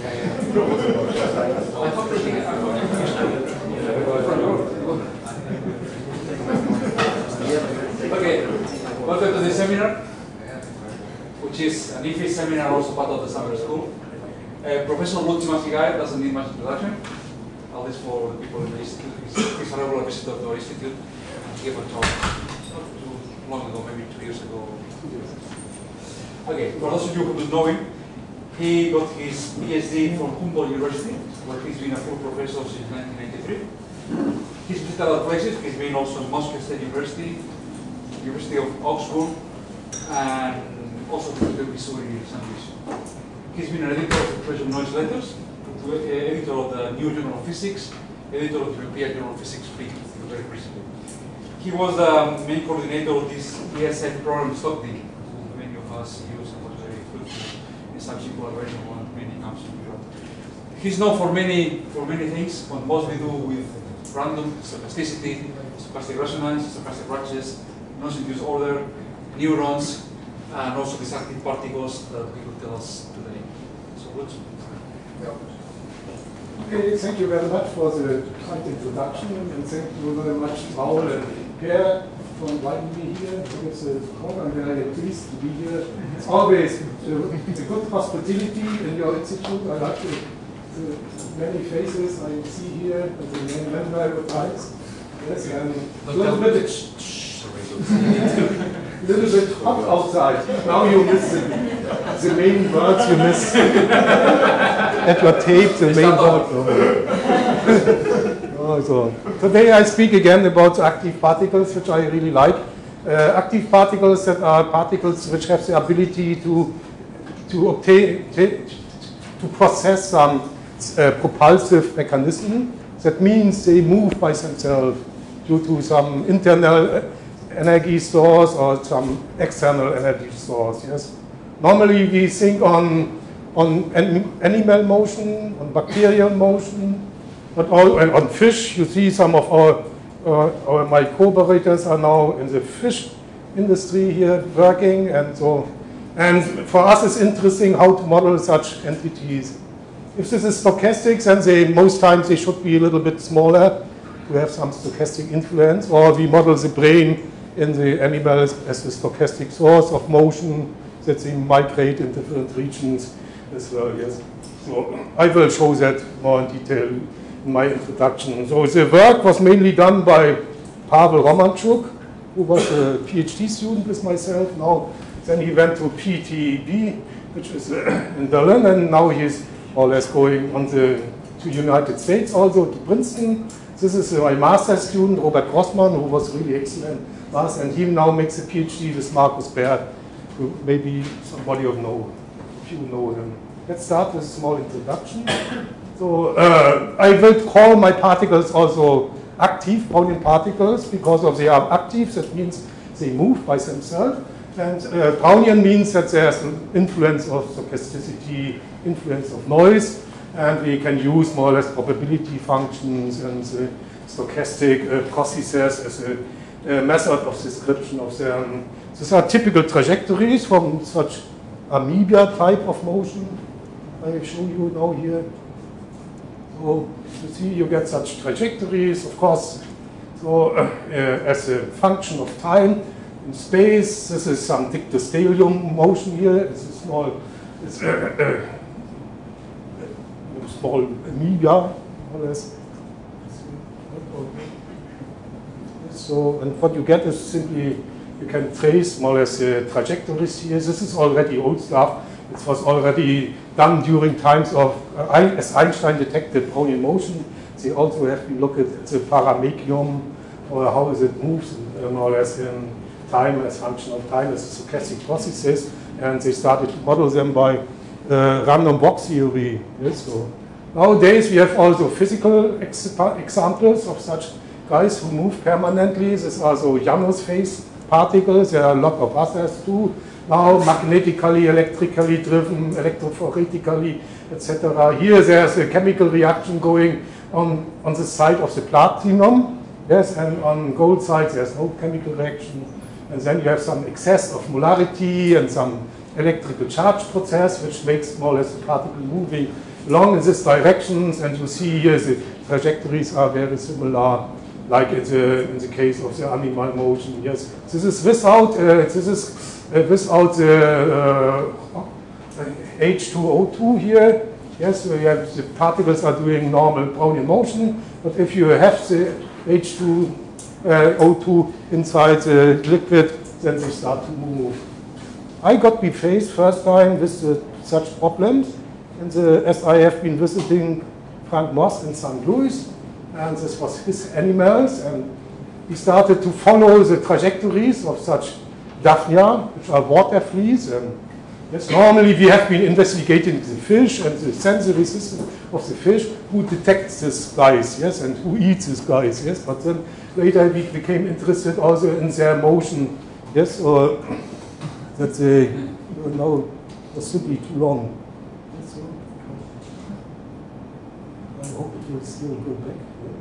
Okay, welcome to the seminar, which is an IFISC seminar, also part of the summer school. Professor Lutz Schimansky-Geier doesn't need much introduction, at least for the people in the institute. He's a regular visitor to our institute. He gave a talk not too long ago, maybe 2 years ago. Okay, for those of you who don't know him, he got his PhD from Humboldt University, where he's been a full professor since 1993. He's visited other places. He's been also in Moscow State University, University of Augsburg, and also the Missouri Sandwich. He's been an editor of the Pressure Noise Letters, editor of the New Journal of Physics, editor of the European Journal of Physics very recently. He was the main coordinator of this ESF program Stochastic, many of us use and was very fruitful in such collaboration when many comes to Europe. He's known for many things, but mostly do with random stochasticity, stochastic resonance, stochastic ratchets, non-induced order, neurons, and also these active particles that he will tell us today. So, Lutz. Okay, thank you very much for the kind introduction, and thank you very much, Paul and Per, for inviting me here. It's a talk. I'm very pleased to be here. It's always a good hospitality in your institute. I like the many faces I see here, and the many memorable times. Yes, and a little bit hot outside. Now you miss the main words. You miss at your tape the main word. So today I speak again about active particles, which I really like. Active particles that are particles which have the ability to process some propulsive mechanism. That means they move by themselves due to some internal energy source or some external energy source. Yes. Normally we think on animal motion, on bacterial motion, but on fish. You see some of my collaborators are now in the fish industry here working, and so. And for us, it's interesting how to model such entities. If this is stochastic, then most times they should be a little bit smaller to have some stochastic influence, or we model the brain in the animals as the stochastic source of motion that they migrate in different regions as well. Yes. So I will show that more in detail in my introduction. So the work was mainly done by Pavel Romanchuk, who was a PhD student with myself. Then he went to PTB, which is in Berlin, and now he's more or less going on to United States, also to Princeton. This is my master student, Robert Grossman, who was really excellent, and he now makes a PhD with Markus Baird, who maybe somebody of know, if you know him. Let's start with a small introduction. So I will call my particles also active Brownian particles because they are active. That means they move by themselves. And Brownian means that there's an influence of stochasticity, influence of noise, and we can use more or less probability functions and stochastic processes as a method of description of them. These are typical trajectories from such amoeba type of motion. I show you now here. So you see, you get such trajectories, of course. So as a function of time in space, this is some dictyostelium motion here. It's a small amoeba, more or less. So, and what you get is simply you can trace more or less the trajectories here. This is already old stuff. It was already done during times of, as Einstein detected Brownian motion. They also have been looked at the parametrium, or how it moves more or less in time as function of time as stochastic processes, and they started to model them by random walk theory. Yes, so nowadays we have also physical examples of such guys who move permanently. These are so Janus phase particles. There are a lot of others too. Now magnetically, electrically driven, electrophoretically, etc. Here there's a chemical reaction going on the side of the platinum. Yes, and on gold side there's no chemical reaction. And then you have some excess of molarity and some electrical charge process, which makes more or less the particle moving along in these directions, and you see here the trajectories are very similar, like in the case of the animal motion. Yes, this is without without the H2O2 here. Yes, so you have the particles are doing normal Brownian motion, but if you have the H2O2 inside the liquid, then they start to move. I got be faced first time with such problems, as I have been visiting Frank Moss in St. Louis, and this was his animals, and he started to follow the trajectories of such Daphnia, which are water fleas. And yes, normally we have been investigating the fish and the sensory system of the fish, who detects these guys, yes, and who eats these guys, yes. But then later we became interested also in their motion, yes, or that they, no, it was simply too long. So, I hope it will still go back.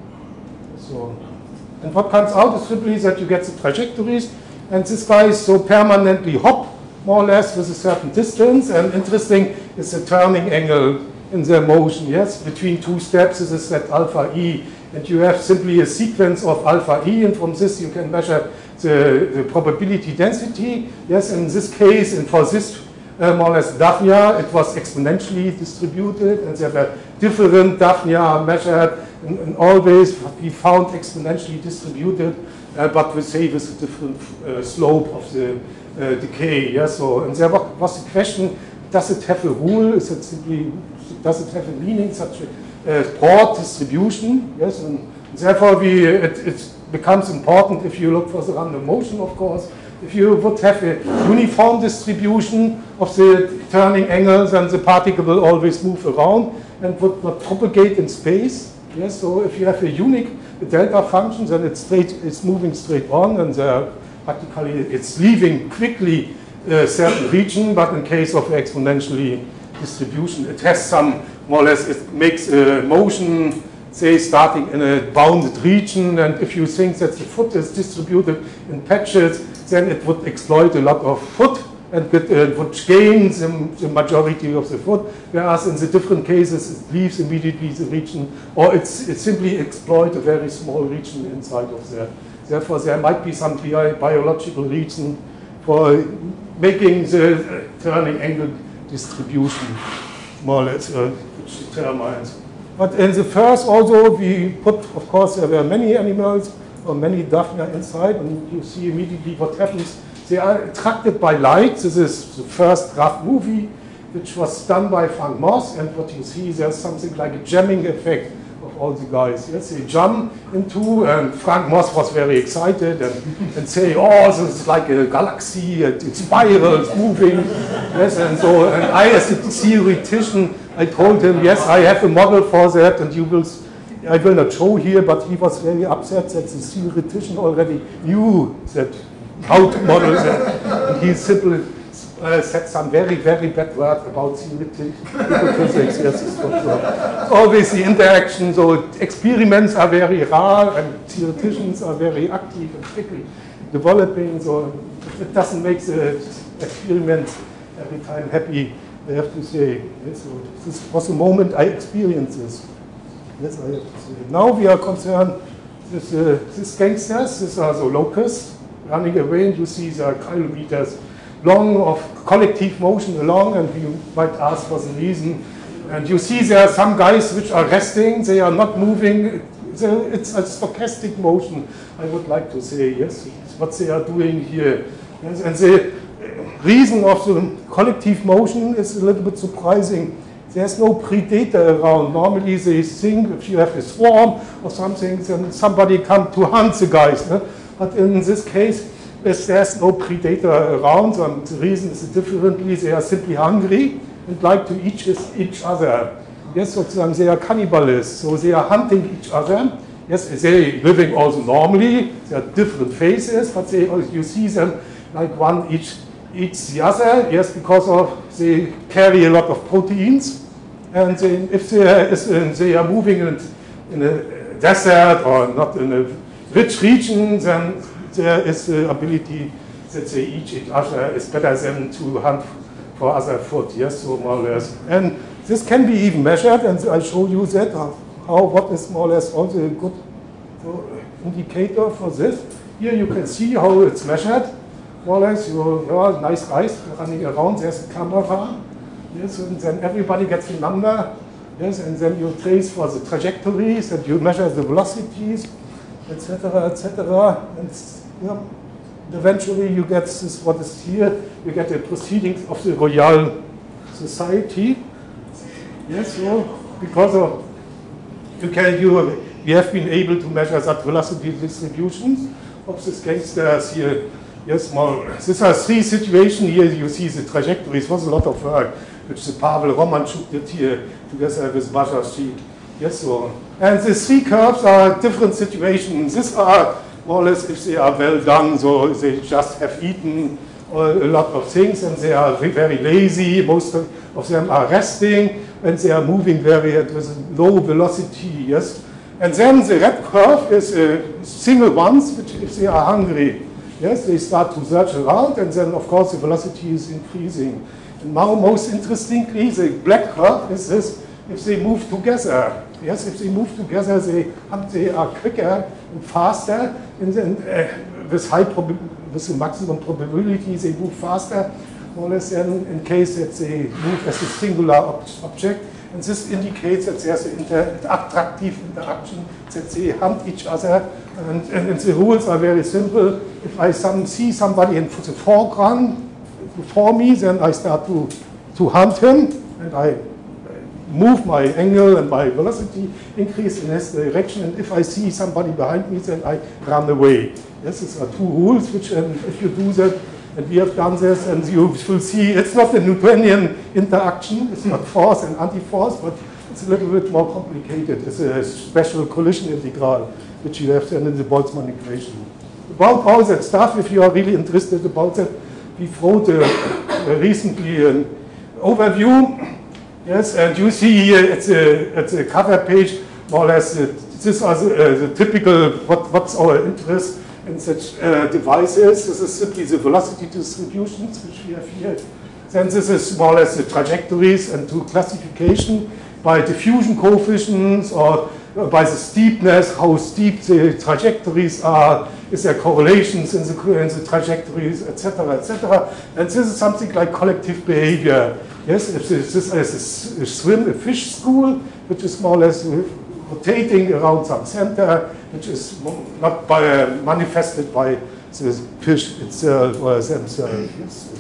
So, and what comes out is simply that you get the trajectories, and this guy is so permanently hop, more or less, with a certain distance. And interesting is the turning angle in their motion, yes, between two steps. This is that alpha E, and you have simply a sequence of alpha E, and from this you can measure the probability density. Yes, in this case, and for this more or less Daphnia, it was exponentially distributed, and there were different Daphnia measured, and always we found exponentially distributed, but we say with a different slope of the decay. Yeah? So, and there was the question: does it have a rule? Is it simply, does it have a meaning, such a broad distribution? Yes, and therefore it becomes important if you look for the random motion, of course. If you would have a uniform distribution of the turning angles, then the particle will always move around and would not propagate in space. Yes, so if you have a unique delta function, then it's moving straight on, and practically it's leaving quickly a certain region. But in case of exponentially distribution, it has some, more or less, it makes a motion, say, starting in a bounded region. And if you think that the foot is distributed in patches, then it would exploit a lot of foot and would gain the majority of the foot, whereas in the different cases it leaves immediately the region, or it simply exploits a very small region inside of there. Therefore, there might be some biological reason for making the turning angle distribution, more or less, which determines. But in the first also, we put, of course, there were many animals or many Daphnia inside, and you see immediately what happens. They are attracted by light. This is the first rough movie, which was done by Frank Moss, and what you see, there's something like a jamming effect of all the guys. Yes, they jump into, and Frank Moss was very excited and say, oh, this is like a galaxy, it spirals, moving. Yes, and so, and I, as a theoretician, I told him, yes, I have a model for that, and I will not show here, but he was very upset that the theoretician already knew that how to model that. And he simply said some very, very bad words about theoretical physics. Yes, it's always the interaction. So experiments are very rare, and theoreticians are very active and quickly developing. So it doesn't make the experiment every time happy, I have to say. Yes, so this was the moment I experienced this. Yes, I have to say. Now we are concerned with these gangsters. These are the locusts running away, and you see there are kilometers long of collective motion along, and you might ask for the reason. And you see there are some guys which are resting, they are not moving. It's a stochastic motion, I would like to say. Yes, it's what they are doing here. Yes, and the reason of the collective motion is a little bit surprising. There's no predator around. Normally they think if you have a swarm or something, then somebody come to hunt the guys. No? But in this case, there's no predator around. And the reason is differently. They are simply hungry and like to eat each other. Yes, sozusagen, they are cannibalists. So they are hunting each other. Yes, they living also normally. They are different faces, but you see them like one eats the other. Yes, because they carry a lot of proteins. And if they are moving in a desert or not in a rich region, then there is the ability that they eat each other is better than to hunt for other food. Yes, so more or less. And this can be even measured, and I show you that what is more or less also a good indicator for this. Here you can see how it's measured. More or less, nice guys running around. There's a camera. Yes, and then everybody gets a number. Yes, and then you trace for the trajectories, and you measure the velocities, etc., etc. And eventually you get this. What is here? You get the proceedings of the Royal Society. Yes, so because of we have been able to measure that velocity distributions of these gangsters here. Yes, these are three situations here. You see the trajectories. It was a lot of work, which the Pavel Romanchuk did here together with Bajashi. Yes, so. And the three curves are different situations. These are more or less if they are well done, so they just have eaten a lot of things and they are very lazy. Most of them are resting and they are moving with a low velocity. Yes, and then the red curve is single ones, which if they are hungry. Yes, they start to search around, and then, of course, the velocity is increasing. And now, most interestingly, the black curve is this, if they move together. Yes, if they move together, they are quicker and faster, and then with the maximum probability, they move faster, more or less than in case that they move as a singular object. And this indicates that there's an attractive interaction, that they hunt each other. And the rules are very simple. If I see somebody in the foreground before me, then I start to hunt him, and I move my angle and my velocity increase in his direction. And if I see somebody behind me, then I run away. Yes, these are two rules, which if you do that, and we have done this, and you will see it's not a Newtonian interaction, it's not force and anti-force, but it's a little bit more complicated. It's a special collision integral, which you have then in the Boltzmann equation. About all that stuff, if you are really interested about that, we wrote recently an overview. Yes, and you see here it's a cover page, more or less, these are the typical, what's our interest in such devices. This is simply the velocity distributions, which we have here. Then this is more or less the trajectories and to classification by diffusion coefficients or by the steepness, how steep the trajectories are, is there correlations in the trajectories, etc., etc. And this is something like collective behavior. Yes, if this is a fish school, which is more or less rotating around some center, which is not manifested by the fish itself or themselves. Yes.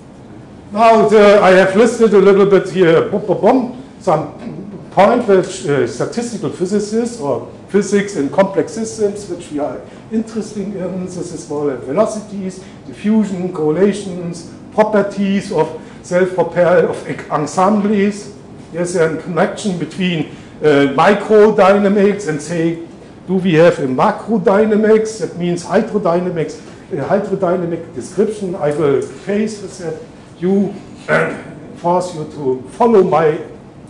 Now I have listed a little bit here, some point which statistical physicists or physics in complex systems, which we are interested in. This is more like velocities, diffusion, correlations, properties of self-propelled of ensembles. Yes, and connection between microdynamics and say, do we have a macrodynamics? That means hydrodynamics, hydrodynamic description. I will face with that. You force you to follow my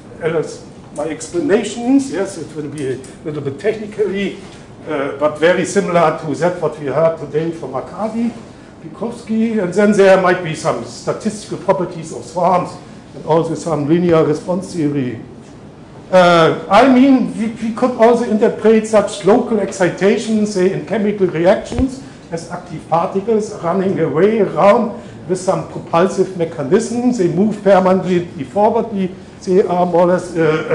explanations. Yes, it will be a little bit technically, but very similar to that what we heard today from Arkady Pikovsky. And then there might be some statistical properties of swarms and also some linear response theory. I mean, we could also interpret such local excitations, say in chemical reactions, as active particles running away around with some propulsive mechanisms. They move permanently forwardly. They are more or less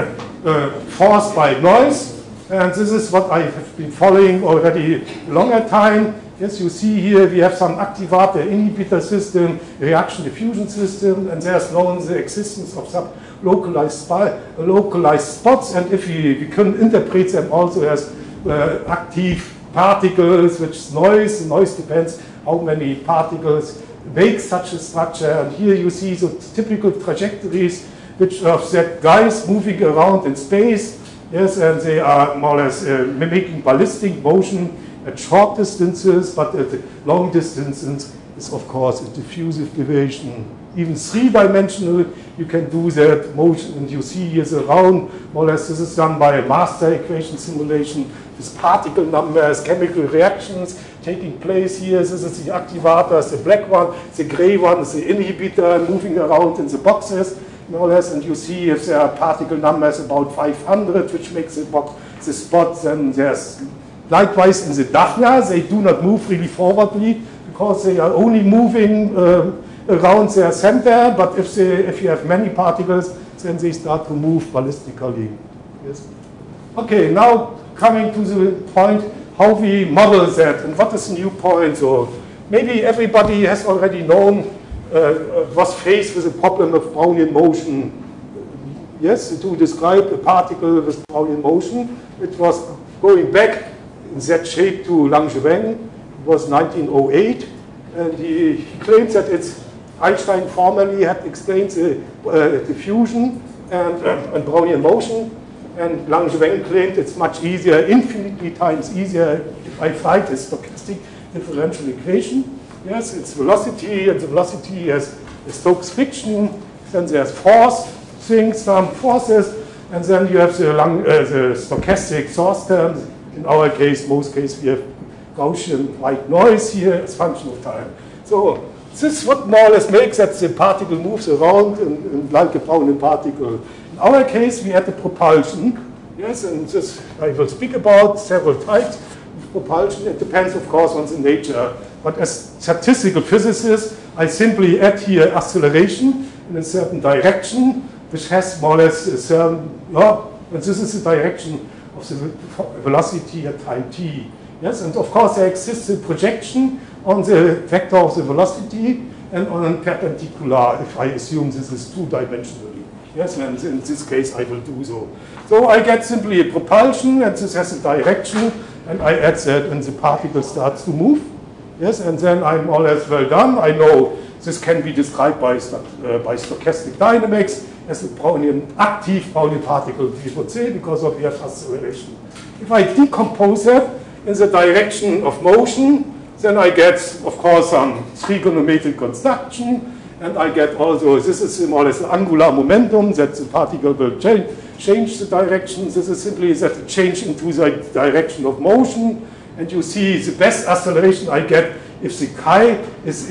forced by noise. And this is what I have been following already a longer time. Yes, you see here we have some activator inhibitor system, reaction-diffusion system, and there's known the existence of some localized spots. And if we can interpret them also as active particles, which noise, the noise depends how many particles make such a structure. And here you see the typical trajectories which of that guys moving around in space. Yes, and they are more or less mimicking ballistic motion at short distances, but at long distances is of course a diffusive deviation. Even three-dimensional, you can do that motion, and you see here the round, more or less this is done by a master equation simulation with particle numbers, chemical reactions taking place here. This is the activators, the black one, the gray one is the inhibitor moving around in the boxes. more or less, and you see if there are particle numbers about 500, which makes it what the spot, then there's likewise in the Daphnia, they do not move really forwardly because they are only moving around their center, but if you have many particles, then they start to move ballistically. Yes. Okay, now coming to the point how we model that and what is the new point. So maybe everybody has already known, was faced with the problem of Brownian motion. Yes, to describe a particle with Brownian motion, it was going back in that shape to Langevin. It was 1908, and he claimed that Einstein formally had explained the diffusion and Brownian motion, and Langevin claimed it's much easier, infinitely times easier, if I write a stochastic differential equation. Yes, it's velocity, and the velocity has a Stokes friction, then there's force, some forces, and then you have the stochastic source terms. In our case, most cases, we have Gaussian white noise here as function of time. So this is what more or less makes that the particle moves around and like a Brownian particle. In our case, we had the propulsion. Yes, and this I will speak about several types of propulsion. It depends, of course, on the nature. But as statistical physicist, I simply add here acceleration in a certain direction, which has more or less a certain, and this is the direction of the velocity at time t. Yes, and of course there exists a projection on the vector of the velocity and on a perpendicular, if I assume this is two-dimensionally. Yes, and in this case I will do so. So I get simply a propulsion, and this has a direction, and I add that when the particle starts to move. Yes, and then I'm more or less well done. I know this can be described by stochastic dynamics as a Brownian, active Brownian particle, we would say, because we have acceleration. If I decompose that in the direction of motion, then I get, of course, some trigonometric construction, and I get also, this is more or less the angular momentum, that the particle will change the direction. This is simply that it change into the direction of motion, and you see the best acceleration I get if the chi is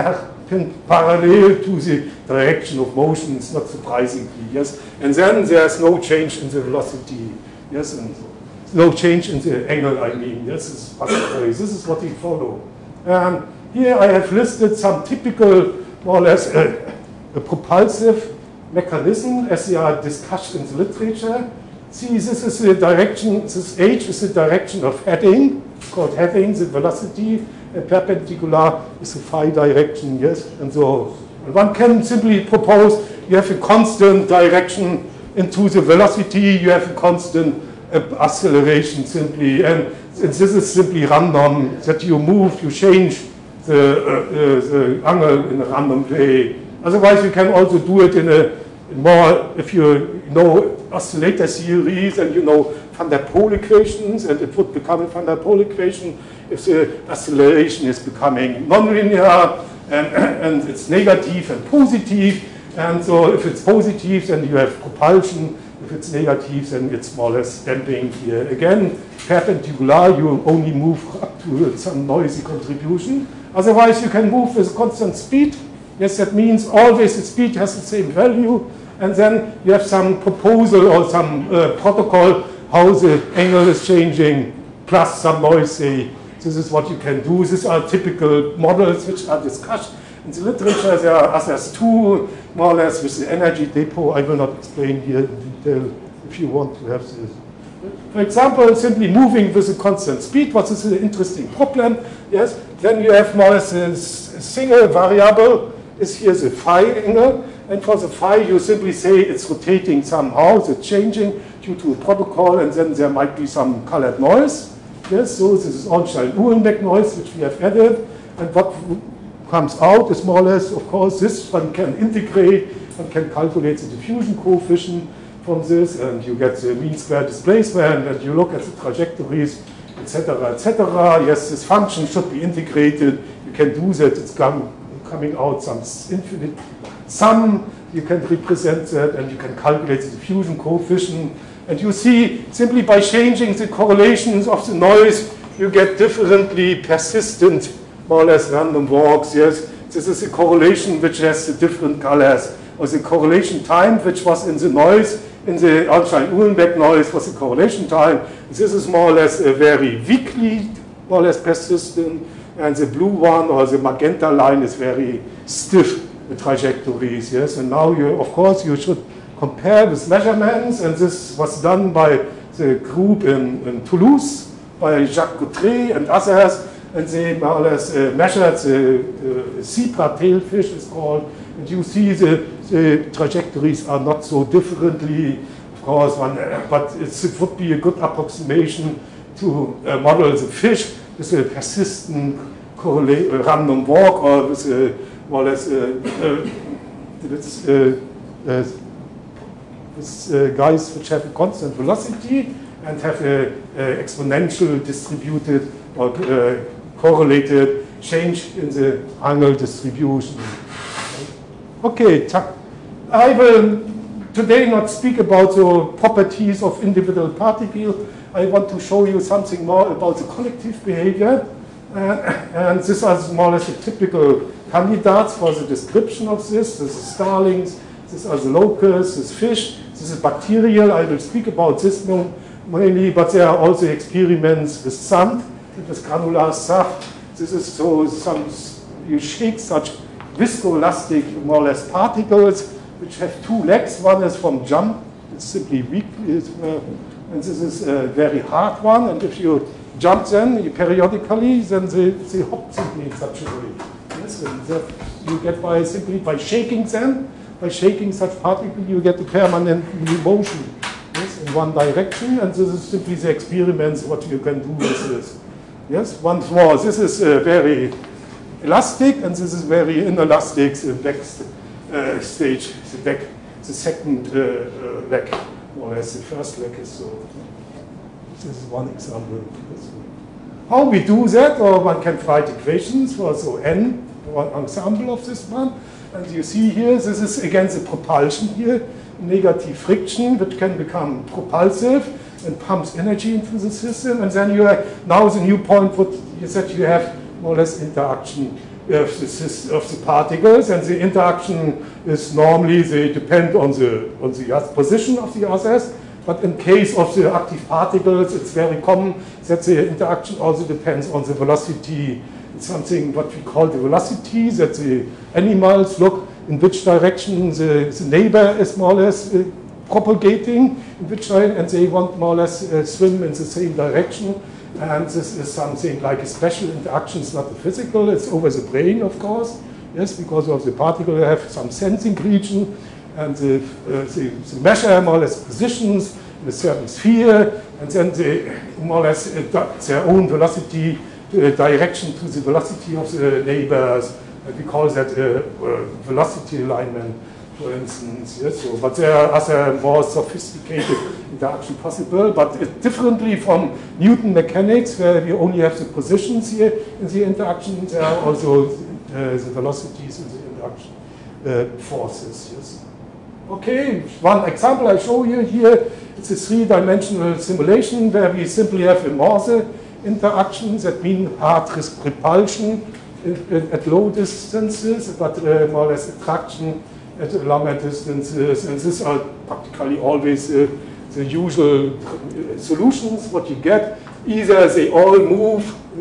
parallel to the direction of motion, it's not surprisingly, yes. And then there's no change in the velocity, yes, and no change in the angle, I mean, yes, this is what we follow. Here I have listed some typical, more or less, a propulsive mechanism as they are discussed in the literature. See, this is the direction, this H is the direction of heading, it's called heading, the velocity, and perpendicular is the phi direction, yes, and so. And one can simply propose you have a constant direction into the velocity, you have a constant acceleration simply, and this is simply random, that you move, you change the angle in a random way. Otherwise, you can also do it in a more, if you know oscillator theories and you know Van der Pol equations, and it would become a Van der Pol equation if the acceleration is becoming nonlinear and it's negative and positive. And so if it's positive, then you have propulsion. If it's negative, then it's more or less damping here. Again, perpendicular, you only move up to some noisy contribution. Otherwise, you can move with constant speed. Yes, that means always the speed has the same value. And then you have some proposal or some protocol how the angle is changing plus some noise, say. This is what you can do. These are typical models which are discussed in the literature. There are others too, more or less with the energy depot. I will not explain here in detail if you want to have this. For example, simply moving with a constant speed. What is an interesting problem? Yes, then you have more or less a single variable is here the phi angle. And for the phi, you simply say it's rotating somehow, it's changing due to a protocol, and then there might be some colored noise. Yes, so this is Ornstein-Uhlenbeck noise, which we have added. And what comes out is more or less, of course, this one can integrate and can calculate the diffusion coefficient from this, and you get the mean square displacement, and you look at the trajectories, etc., etc. Yes, this function should be integrated. You can do that. It's coming out some infinite sum. You can represent that, and you can calculate the diffusion coefficient. And you see, simply by changing the correlations of the noise, you get differently persistent, more or less random walks. Yes, this is a correlation which has the different colors. or the correlation time, which was in the noise, in the Einstein-Uhlenbeck noise, was the correlation time. This is more or less a very weakly, more or less persistent, and the blue one, or the magenta line, is very stiff trajectories, yes. And now, of course, you should compare with measurements, and this was done by the group in Toulouse, by Jacques Gautret and others, and they more or less measured the zebra tailfish, is called, and you see the trajectories are not so differently, of course, but it would be a good approximation to model the fish with a persistent random walk, or with a more or less guys which have a constant velocity and have a exponential distributed or correlated change in the angle distribution. Okay, I will today not speak about the properties of individual particles. I want to show you something more about the collective behavior. And these are more or less the typical candidates for the description of this. This is starlings, these are the locusts, this is fish, this is bacterial. I will speak about this mainly, but there are also experiments with sand, with granular soft. This is so you shake such viscoelastic, more or less, particles which have two legs. One is from jump, it's simply weak, and this is a very hard one. And if you jump them periodically, then they hop simply in such a way. Yes, and that you get simply by shaking them. By shaking such particles, you get a permanent motion, yes, in one direction. And this is simply the experiments what you can do with this. Yes, once more, this is very elastic, and this is very inelastic. The back stage, the second leg, more or less. The first leg is so. This is one example. How we do that, or one can write equations for n, one ensemble of this one. And you see here, this is again the propulsion here, negative friction, which can become propulsive and pumps energy into the system. And then you have, now the new point is that you have more or less interaction of the particles, and the interaction is normally, they depend on the position of the others. But in case of the active particles, it's very common that the interaction also depends on the velocity. It's something what we call the velocity, that the animals look in which direction the neighbor is more or less propagating, in which direction, and they want more or less swim in the same direction. And this is something like a special interaction. It's not a physical, it's over the brain, of course. Yes, because of the particle, they have some sensing region, and they measure more or less positions in a certain sphere, and then they more or less adapt their own velocity direction to the velocity of the neighbors. We call that velocity alignment, for instance. Yes, so, but there are other more sophisticated interaction possible, but differently from Newton mechanics, where we only have the positions here in the interaction, there are also the velocities in the interaction forces. Yes. Okay, one example I show you here, it's a three-dimensional simulation where we simply have a Morse interaction, that means hard repulsion at low distances, but more or less attraction at longer distances, and these are practically always the usual solutions what you get. Either they all move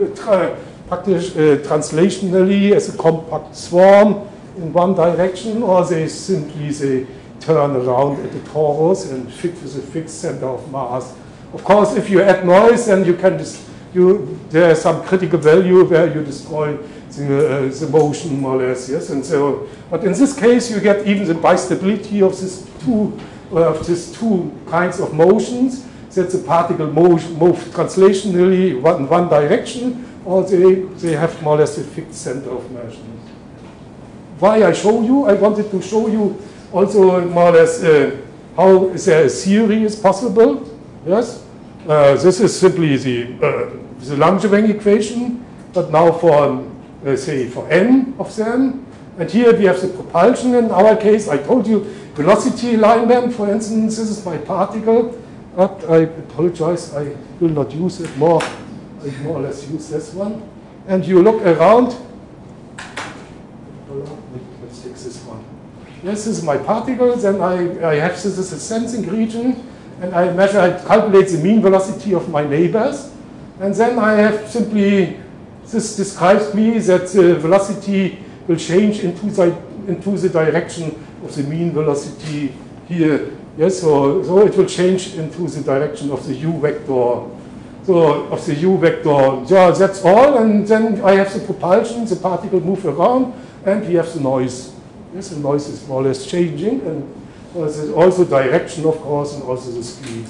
translationally as a compact swarm in one direction, or they simply turn around at the torus and fit with a fixed center of mass. Of course, if you add noise, then you can there is some critical value where you destroy the motion more or less. Yes, and so, but in this case, you get even the bistability of these two kinds of motions. That the particle move translationally in one direction, or they have more or less a fixed center of motion. Why I show you? I wanted to show you also more or less how is there a theory is possible. Yes, this is simply the Langevin equation, but now for say for n of them. And here we have the propulsion. In our case, I told you velocity alignment. For instance, this is my particle. But I apologize, I will not use it more. I more or less use this one. And you look around. Let's take this one. Yes, this is my particle. Then I have this is a sensing region, and I calculate the mean velocity of my neighbors. And then I have simply, this describes me that the velocity will change into the direction of the mean velocity here. Yes, so it will change into the direction of the u vector. So of the u vector, yeah, that's all. And then I have the propulsion, the particle move around, and we have the noise. Yes, the noise is more or less changing, and there's also direction, of course, and also the speed.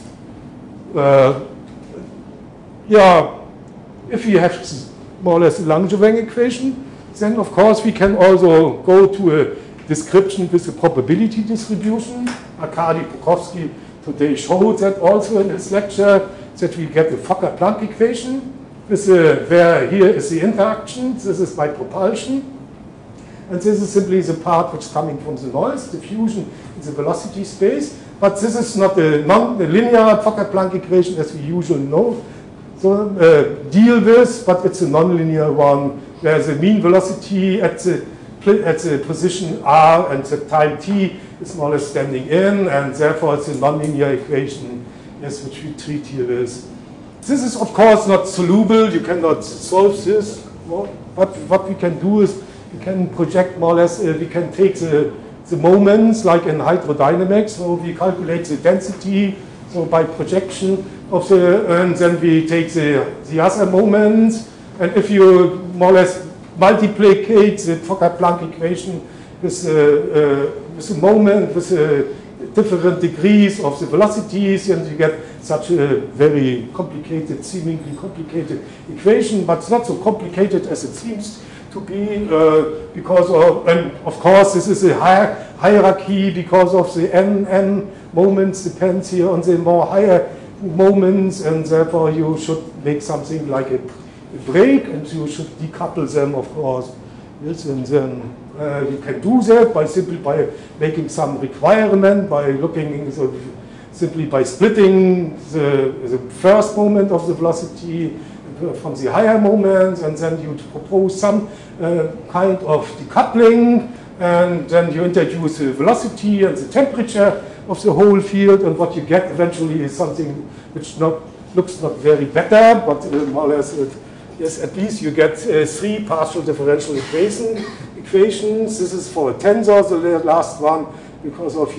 Yeah, if we have more or less a Langevin equation, then of course we can also go to a description with a probability distribution. Arkady Pokrovsky today showed that also in his lecture, that we get the Fokker-Planck equation, with where here is the interaction, this is my propulsion, and this is simply the part which is coming from the noise, diffusion in the velocity space, but this is not a linear Fokker-Planck equation as we usually know, so deal with, but it's a nonlinear one, where the mean velocity at the position r and the time t is more or less standing in, and therefore it's a nonlinear equation, yes, which we treat here with. This is of course not soluble, you cannot solve this. What we can do is we can project more or less, we can take the moments like in hydrodynamics, so we calculate the density, so by projection of and then we take the other moments, and if you more or less multiplicate the Fokker-Planck equation with the moment, with different degrees of the velocities, and you get such a very complicated, seemingly complicated equation, but it's not so complicated as it seems to be, because and of course this is a hierarchy because of the n moments depends here on the more higher moments, and therefore you should make something like a break, and you should decouple them, of course. Yes, and then you can do that simply by making some requirement, by looking simply by splitting the first moment of the velocity from the higher moments, and then you propose some kind of decoupling, and then you introduce the velocity and the temperature of the whole field, and what you get eventually is something which looks not very better, but more or less, yes, at least you get 3 partial differential equations. This is for a tensor, the last one, because of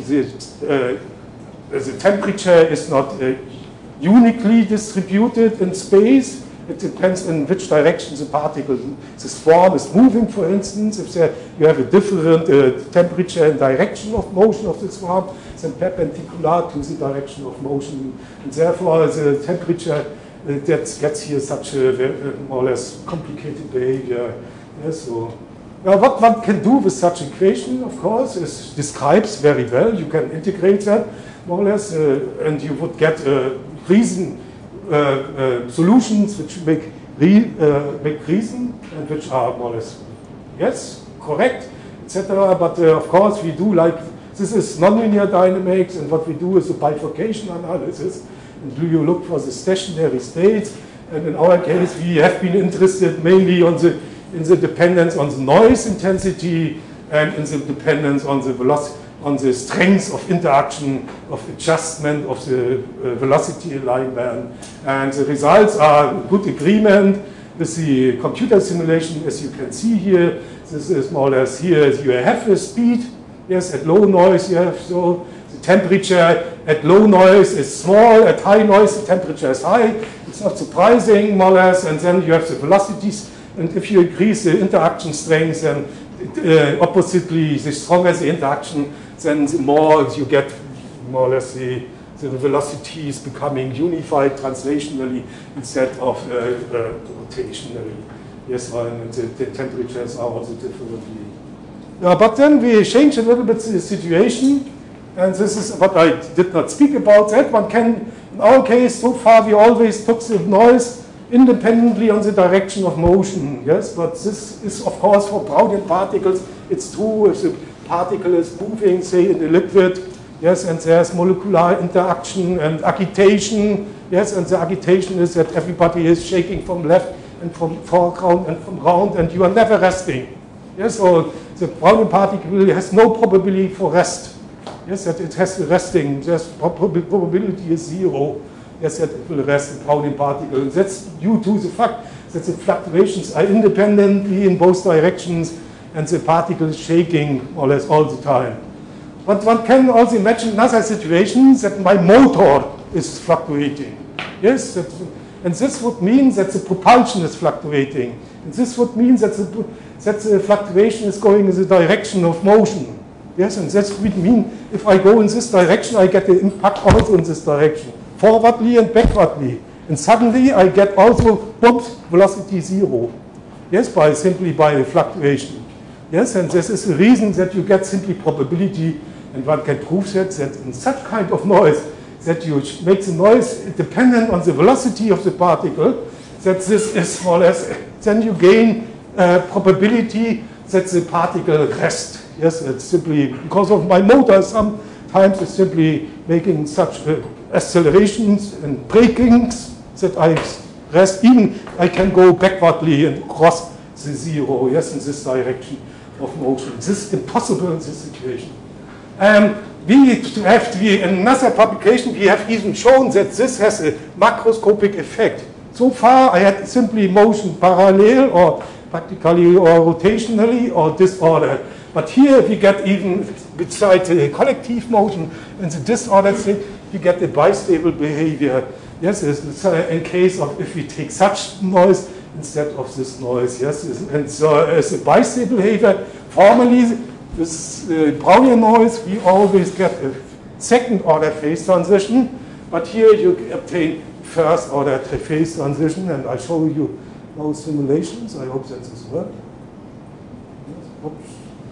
the temperature is not uniquely distributed in space. It depends in which direction the particle, the swarm is moving, for instance. If you have a different temperature and direction of motion of the swarm, then perpendicular to the direction of motion. And therefore, the temperature that gets here such a more or less complicated behavior. Yes, so now what one can do with such equation, of course, is describes very well. You can integrate that more or less, and you would get solutions which make reason and which are more or less, yes, correct, etc. But of course we do like, this is nonlinear dynamics, and what we do is a bifurcation analysis, and do you look for the stationary states, and in our case we have been interested mainly in the dependence on the noise intensity and in the dependence on the velocity, on the strength of interaction, of adjustment of the velocity alignment. And the results are good agreement with the computer simulation, as you can see here. This is more or less here, you have the speed. Yes, at low noise you have so the temperature at low noise is small, at high noise the temperature is high. It's not surprising, more or less, and then you have the velocities. And if you increase the interaction strength, then oppositely, the stronger the interaction, then the more you get, more or less, the velocity is becoming unified translationally instead of rotationally. Yes, and the temperatures are also differently. But then we change a little bit the situation, and this is what I did not speak about. That one can, in our case, so far we always took the noise independently on the direction of motion. Yes, but this is of course for Brownian particles. It's true if the particle is moving, say in a liquid. Yes, and there's molecular interaction and agitation. Yes, and the agitation is that everybody is shaking from left and from foreground and from ground, and you are never resting. Yes, so the Brownian particle has no probability for rest. Yes, that it has resting. Just probability is 0. Yes, that it will rest the Brownian particle. And that's due to the fact that the fluctuations are independently in both directions and the particle is shaking more or less all the time. But one can also imagine another situation that my motor is fluctuating. Yes, and this would mean that the propulsion is fluctuating. And this would mean that the fluctuation is going in the direction of motion. Yes, and that would mean if I go in this direction, I get the impact also in this direction, forwardly and backwardly. And suddenly I get also, whoops, velocity 0. Yes, simply by the fluctuation. Yes, and this is the reason that you get simply probability, and one can prove that in such kind of noise, that you make the noise dependent on the velocity of the particle, that this is more or less, then you gain probability that the particle rests. Yes, it's simply because of my motor, sometimes it's simply making such accelerations and brakings that I rest. Even I can go backwardly and cross the 0, yes, in this direction of motion. This is impossible in this situation. In another publication, we have even shown that this has a macroscopic effect. So far, I had simply motion parallel or practically or rotationally or disordered. But here we get even, besides the collective motion and the disordered state, we get the bistable behavior. Yes, in case of if we take such noise instead of this noise. Yes, and so as a bistable behavior, formally, with Brownian noise, we always get a second order phase transition. But here you obtain first order phase transition, and I show you now simulations. I hope that this works. Oops.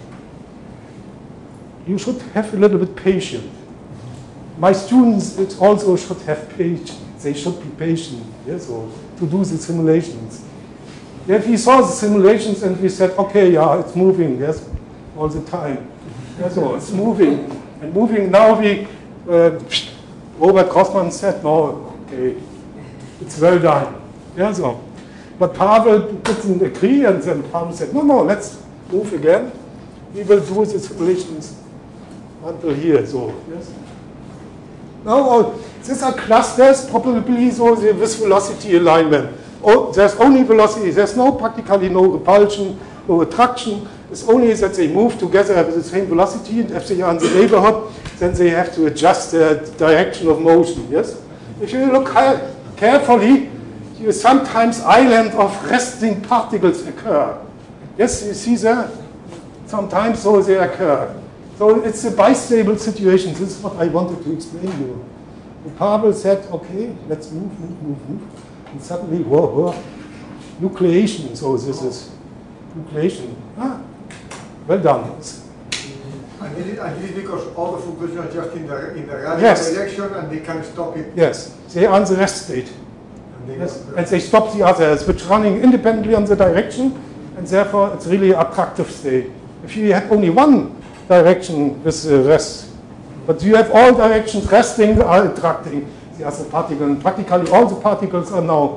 You should have a little bit patience. My students also should have patience. They should be patient, yes, or to do the simulations. Yeah, we saw the simulations and we said, okay, yeah, it's moving, yes, all the time. Yeah, so it's moving. And moving now, Robert Grossman said, no, okay, it's well done. Yeah, so. But Pavel didn't agree, and then Pavel said, no, let's move again. We will do the simulations until here, so, yes. Now, these are clusters, probably so with velocity alignment. Oh, there's only velocity, there's practically no repulsion, no attraction. It's only that they move together with the same velocity, and if they are in the neighborhood, then they have to adjust the direction of motion, yes? If you look carefully, you sometimes island of resting particles occur. Yes, you see that? Sometimes so they occur. So it's a bistable situation. This is what I wanted to explain to you. And Pavel said, okay, let's move. And suddenly, whoa, nucleation. So this is nucleation. Well done. And this is because all the fluctuations are just in the radial direction and they can stop it. Yes, they are in the rest state. And they stop the others, which running independently on the direction, and therefore it's really an attractive state. If you have only one direction with the rest, but you have all directions resting are attracting the other particle, and practically all the particles are now.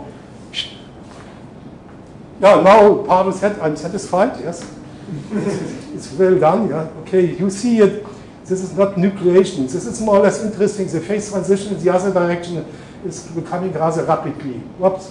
Yeah, now Pavel said, I'm satisfied, yes. It's well done, yeah. Okay, you see it, this is not nucleation, this is more or less interesting. The phase transition in the other direction is becoming rather rapidly. Whoops.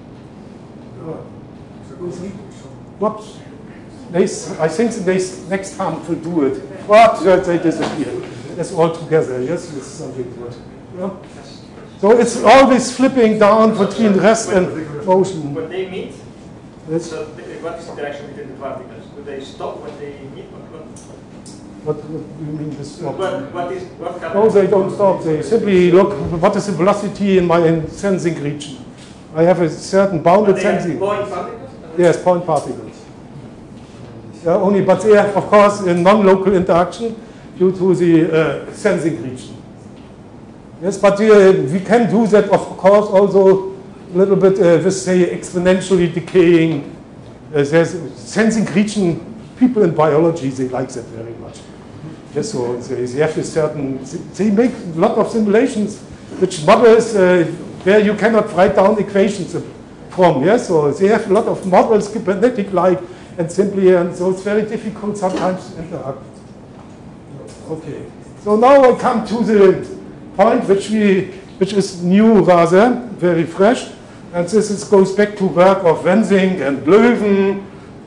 Whoops. I think the next time will do it. What? They disappear. That's all together. Yes, this is something good. Yeah. So it's always flipping down between rest and motion. When they meet, yes. So what is the interaction between the particles? Do they stop when they meet? What do you mean with stop? What No, they don't stop. They simply look, what is the velocity in my sensing region? I have a certain bounded sensing. Point particles? Yes, point particles. Yeah, only, but they have, of course, a non-local interaction due to the sensing region. Yes, but we can do that, of course, also a little bit with, say, exponentially decaying. There's sensing region. People in biology, they like that very much. Yes, so they have a certain, they make a lot of simulations which models where you cannot write down equations from. Yes, so they have a lot of models, cybernetic-like, and simply, and so it's very difficult sometimes to interact. Okay, so now I come to the point which is new rather, very fresh, and this goes back to work of Wensing and Leuven,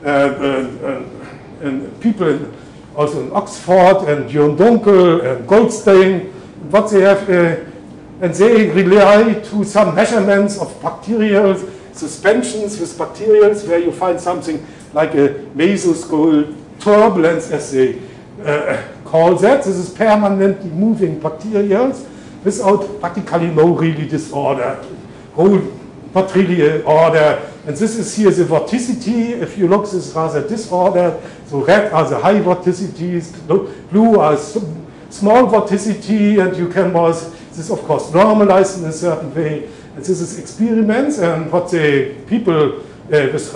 and people also in Oxford, and Björn Dunkel, and Goldstein. What they have, and they rely to some measurements of bacterial suspensions with bacterials, where you find something like a mesoscale turbulence, as they call that. This is permanently moving bacterials without practically no really disorder, not really order. And this is here the vorticity. If you look, this is rather disordered. So red are the high vorticities, blue are small vorticity, and you can this is of course normalized in a certain way. And this is experiments, and what the people with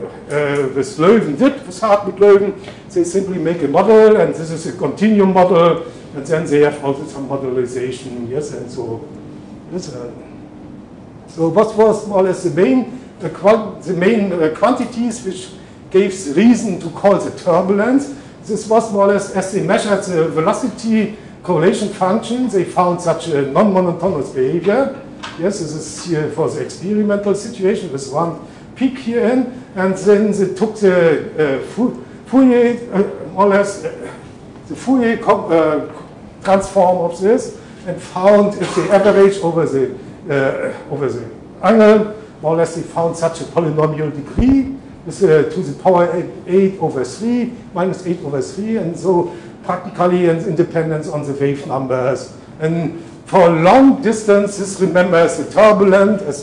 Leuven did, with Hartmut Leuven, they simply make a model, and this is a continuum model, and then they have also some modelization, yes, and so yes. So what was more or less the main quantities which gave the reason to call the turbulence? This was more or less, as they measured the velocity correlation function, they found such a non-monotonous behavior. Yes, this is here for the experimental situation with one peak here in, and then they took the Fourier, more or less, the Fourier transform of this, and found if they average over the angle, more or less they found such a polynomial degree with, to the power 8 over 3, minus 8 over 3, and so practically an independence on the wave numbers. And for long distance, this remembers the turbulent as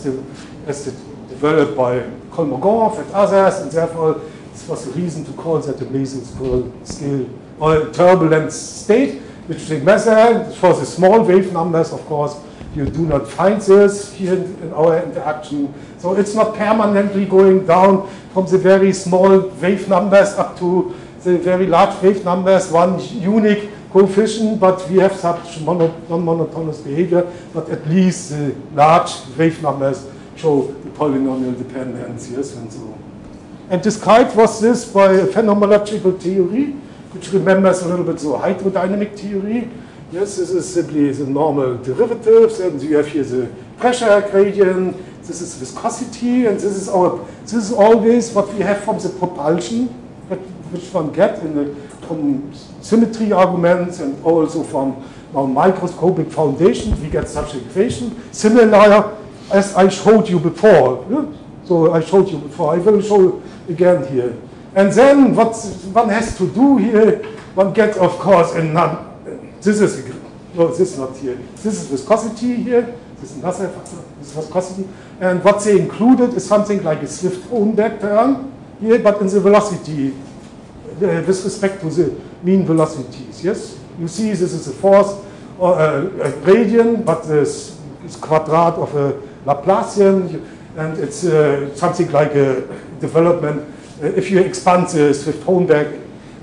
developed by Kolmogorov and others, and therefore this was the reason to call that a mesoscale or turbulent state, which they measure. For the small wave numbers, of course, you do not find this here in our interaction. So it's not permanently going down from the very small wave numbers up to the very large wave numbers, one unique coefficient, but we have such non-monotonous behavior, but at least the large wave numbers show the polynomial dependence, yes, and so on. And described was this by a phenomenological theory, which remembers a little bit the hydrodynamic theory. Yes, this is simply the normal derivatives, and you have here the pressure gradient, this is viscosity, and this is always what we have from the propulsion, which one get from symmetry arguments, and also from our microscopic foundation, we get such equation, similar as I showed you before. Yeah? So I showed you before, I will show again here. And then what one has to do here, one gets, of course, this is, no, this is not here. This is viscosity here, this is another factor, this is viscosity. And what they included is something like a Swift-Hohenberg term here, but in the velocity, with respect to the mean velocities, yes? You see this is a force or a gradient, but this is quadrat of a Laplacian, and it's something like a development. If you expand the Swift-Hohenberg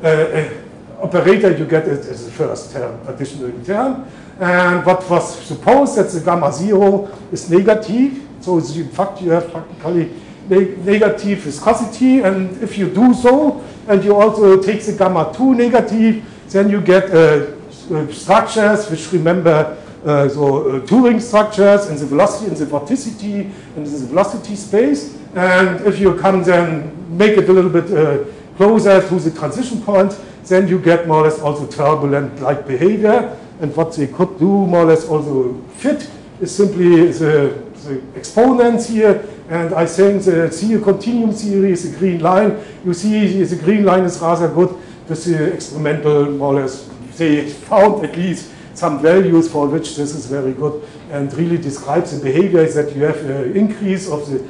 operator, you get it as the first term, additional term. And what was supposed that the gamma 0 is negative, so in fact you have practically negative viscosity, and if you do so, and you also take the gamma 2 negative, then you get structures which remember Turing structures in the velocity, in the vorticity, and in the velocity space. And if you can then make it a little bit closer to the transition point, then you get more or less also turbulent-like behavior. And what they could do more or less also fit is simply the exponents here. And I think the continuum theory is a green line. You see the green line is rather good with the experimental, more or less. They found at least some values for which this is very good and really describes the behavior that you have an increase of the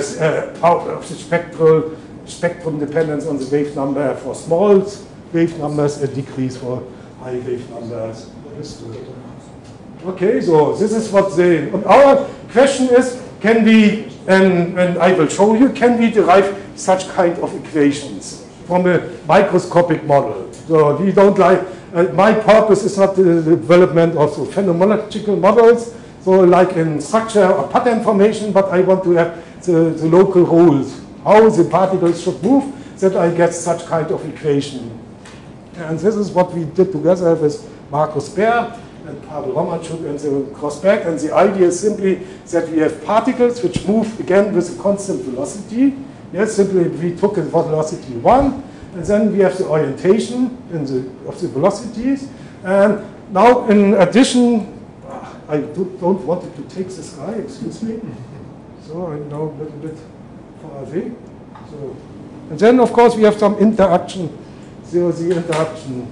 spectrum dependence on the wave number for small wave numbers, a decrease for high wave numbers. Okay, so this is what they, and our question is, can we, and I will show you, can we derive such kind of equations from a microscopic model? So we don't like, my purpose is not the development of phenomenological models, so like in structure or pattern formation, but I want to have the local rules, how the particles should move. that I get such kind of equation. And this is what we did together with Markus Baer and Pavel Romanchuk and the cross-back. And the idea is simply that we have particles which move again with a constant velocity. Yes, simply we took a velocity 1, and then we have the orientation of the velocities. And now, in addition, I don't want to take this guy, excuse me. So I'm now a little bit far away. So, and then, of course, we have some interaction. So the interaction.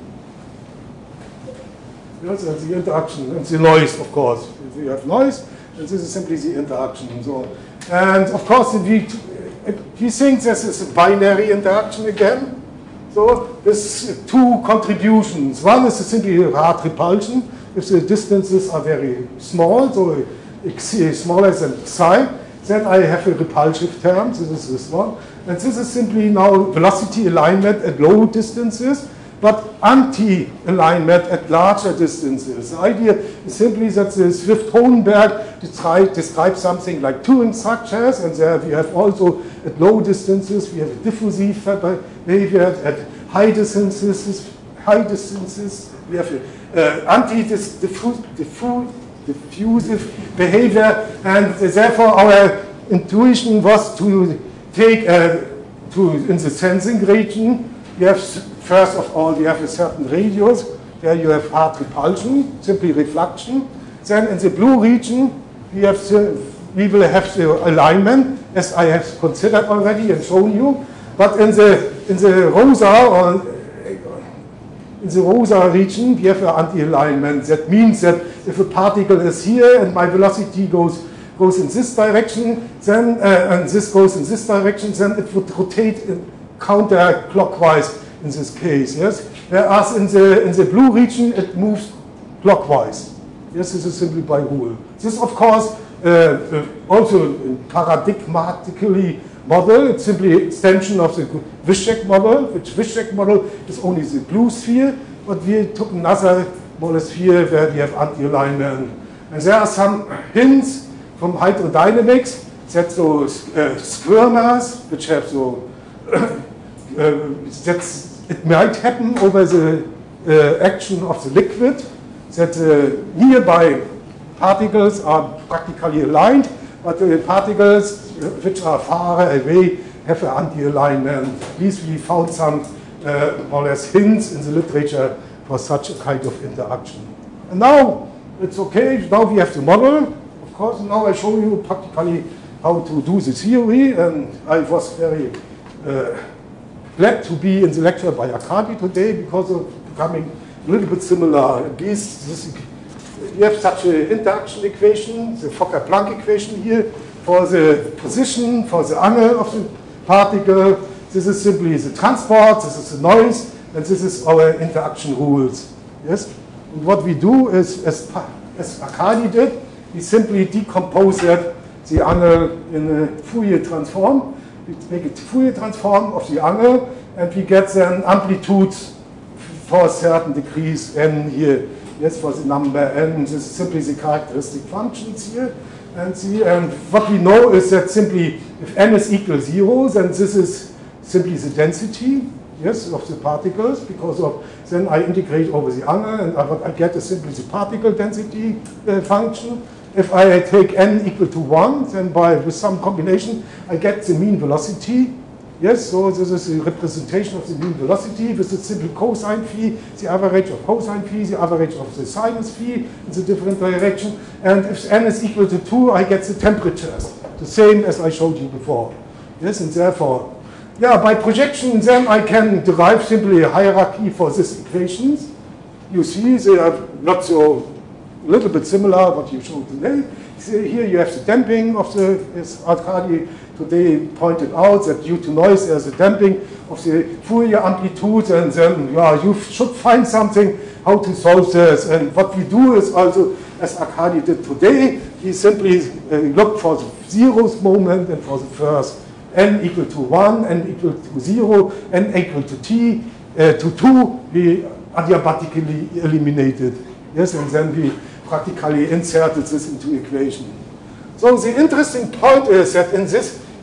Yes, and the interaction and the noise, of course. We have noise, and this is simply the interaction. So, and of course, we think this is a binary interaction again. So there's two contributions. One is simply a hard repulsion. If the distances are very small, so smaller than psi, then I have a repulsive term. This is this one. And this is simply now velocity alignment at low distances, but anti-alignment at larger distances. The idea is simply that the Swift-Hohenberg describes something like Turing structures, and there we have also at low distances, we have a diffusive behavior at high distances. We have anti-diffusive behavior, and therefore our intuition was to take in the sensing region, we have first of all, we have a certain radius, there you have hard repulsion, simply reflection. Then in the blue region, we will have the alignment, as I have considered already and shown you. But in the rosa region, we have an anti-alignment. That means that if a particle is here and my velocity goes in this direction, then and this goes in this direction, then it would rotate counterclockwise in this case. Yes, whereas in the blue region it moves clockwise. Yes, this is simply by rule. This, of course, also paradigmatically model. It's simply extension of the Wyszek model, which Wyszek model is only the blue sphere, but we took another model sphere where we have anti-alignment. And there are some hints from hydrodynamics that those squirmers, which have so it might happen over the action of the liquid, that nearby particles are practically aligned, but the particles which are far away have an anti-alignment. At least we found some more or less hints in the literature for such a kind of interaction. And now it's okay, now we have the model. Of course, now I show you practically how to do the theory, and I was very glad to be in the lecture by Arkady today because of becoming a little bit similar. At least you have such an interaction equation, the Fokker-Planck equation here, for the position, for the angle of the particle. This is simply the transport, this is the noise, and this is our interaction rules. Yes? And what we do is, as Arkady did, we simply decompose the angle in a Fourier transform. We make a Fourier transform of the angle, and we get then amplitudes for certain degrees n here. Yes, for the number n. This is simply the characteristic functions here. And what we know is that simply if n is equal 0, then this is simply the density, yes, of the particles, because then I integrate over the angle, and what I get is simply the particle density function. If I take n equal to 1, then with some combination, I get the mean velocity. Yes, so this is the representation of the mean velocity with the simple cosine phi, the average of cosine phi, the average of the sinus phi in the different direction. And if n is equal to 2, I get the temperatures, the same as I showed you before. Yes, and therefore, yeah, by projection, then I can derive simply a hierarchy for these equations. You see, they are not so a little bit similar what you showed today. So here you have the damping of as Arkady today pointed out, that due to noise there's a damping of the Fourier amplitude, and then you should find something how to solve this. And what we do is also, as Arkady did today, we simply look for the zeros moment and for the first n equal to 1, n equal to 0, n equal to t, to 2, we adiabatically eliminated. Yes, and then we practically inserted this into equation. So the interesting point is that in this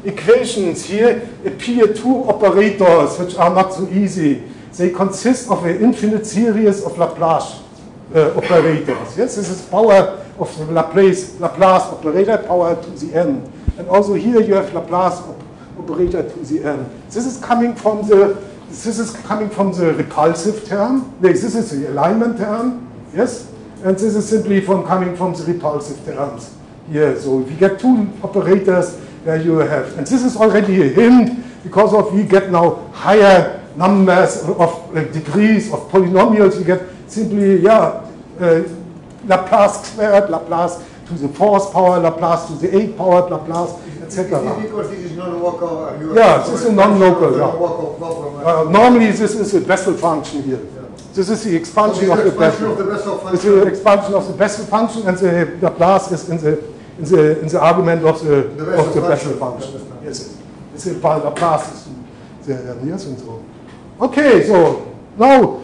equations here appear two operators which are not so easy. They consist of an infinite series of Laplace operators. Yes, this is power of the Laplace operator, power to the n. And also here you have Laplace operator to the n. This is coming from the repulsive term. This is the alignment term. Yes, and this is simply coming from the repulsive terms here. So if you get two operators, there you have, and this is already a hint because we get now higher numbers of degrees of polynomials. You get simply Laplace squared, Laplace to the 4th power, Laplace to the 8th power, Laplace, etc. Because this is non-local. Yeah, this is non-local. Yeah. Normally, this is a Bessel function here. Yeah. This is the expansion of the Bessel. It's the expansion of the Bessel function, and the Laplace is in the argument of the Bessel function. Yes, it's a Laplace is yes and so. Okay, so now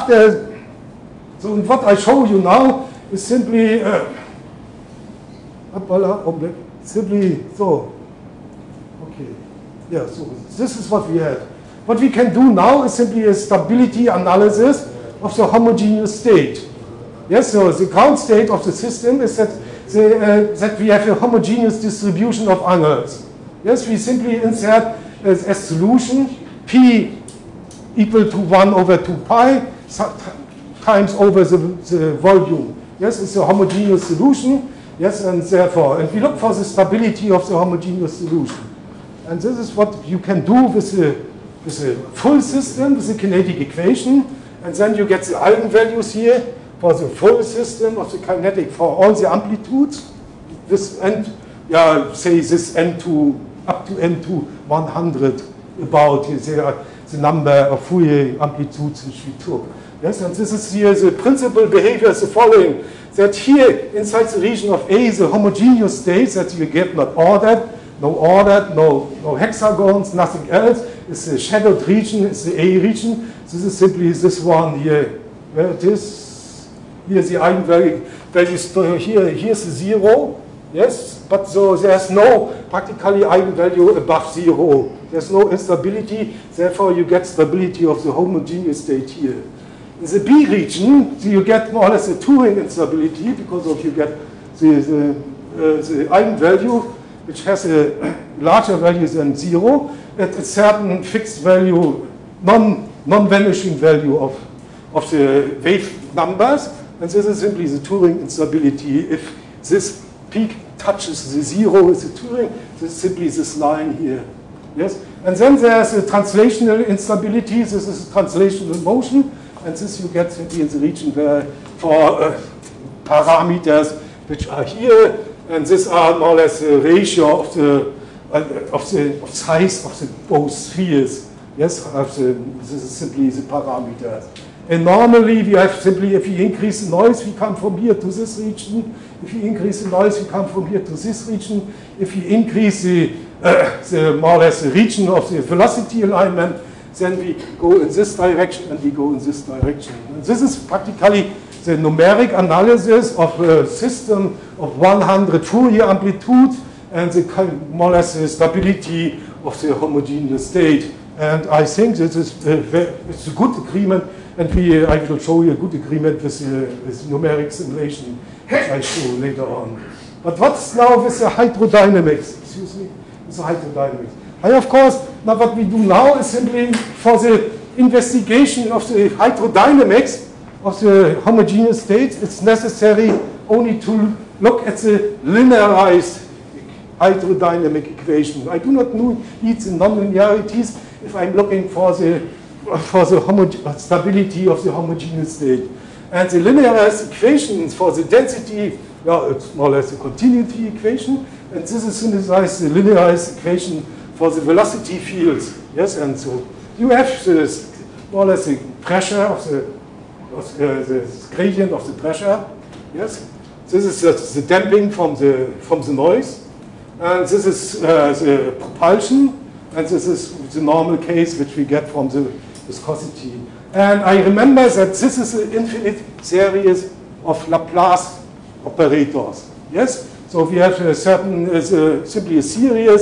so what I show you now is simply so. Okay, yeah. So this is what we had. What we can do now is simply a stability analysis of the homogeneous state. Yes, so the ground state of the system is that we have a homogeneous distribution of angles. Yes, we simply insert as solution P equal to 1 over 2 pi times over the volume. Yes, it's a homogeneous solution. Yes, and therefore, and we look for the stability of the homogeneous solution. And this is what you can do with a full system, with the kinetic equation. And then you get the eigenvalues here for the full system of the kinetic for all the amplitudes. This n, say this n2 up to n to 100 about the number of Fourier amplitudes which we took. Yes, and this is here the principal behavior is the following: that here inside the region of A, the homogeneous states that you get not ordered, no hexagons, nothing else. It's the shadowed region, it's the A region. This is simply this one here, where it is. Here's the eigenvalue. Here's the 0. Yes, but so there's no practically eigenvalue above 0. There's no instability. Therefore, you get stability of the homogeneous state here. In the B region, so you get more or less a Turing instability because you get the eigenvalue, which has a larger value than 0, at a certain fixed value, non-vanishing value of the wave numbers. And this is simply the Turing instability. If this peak touches the 0 is the Turing, this is simply this line here. Yes? And then there's a translational instability. This is translational motion. And this you get simply in the region where for parameters which are here, and these are more or less the ratio of size of the both spheres. Yes, this is simply the parameters. And normally we have simply, if we increase the noise, we come from here to this region. If we increase the noise, we come from here to this region. If we increase the more or less the region of the velocity alignment, then we go in this direction and we go in this direction. And this is practically the numeric analysis of a system of 100 Fourier amplitude and the more or less the stability of the homogeneous state. And I think this is it's a good agreement, and I will show you a good agreement with numeric simulation, which I show later on. But what's now with the hydrodynamics? Excuse me, with the hydrodynamics. And of course, now what we do now is simply for the investigation of the hydrodynamics of the homogeneous state, it's necessary only to look at the linearized hydrodynamic equation. I do not need the nonlinearities if I'm looking for the stability of the homogeneous state. And the linearized equations for the density, well, it's more or less a continuity equation, and this is synthesized the linearized equation for the velocity fields. Yes, and so you have this more or less the pressure of the gradient of the pressure. Yes, this is the damping from the noise, and this is the propulsion, and this is the normal case which we get from the viscosity. And I remember that this is an infinite series of Laplace operators. Yes, so we have a certain simply a series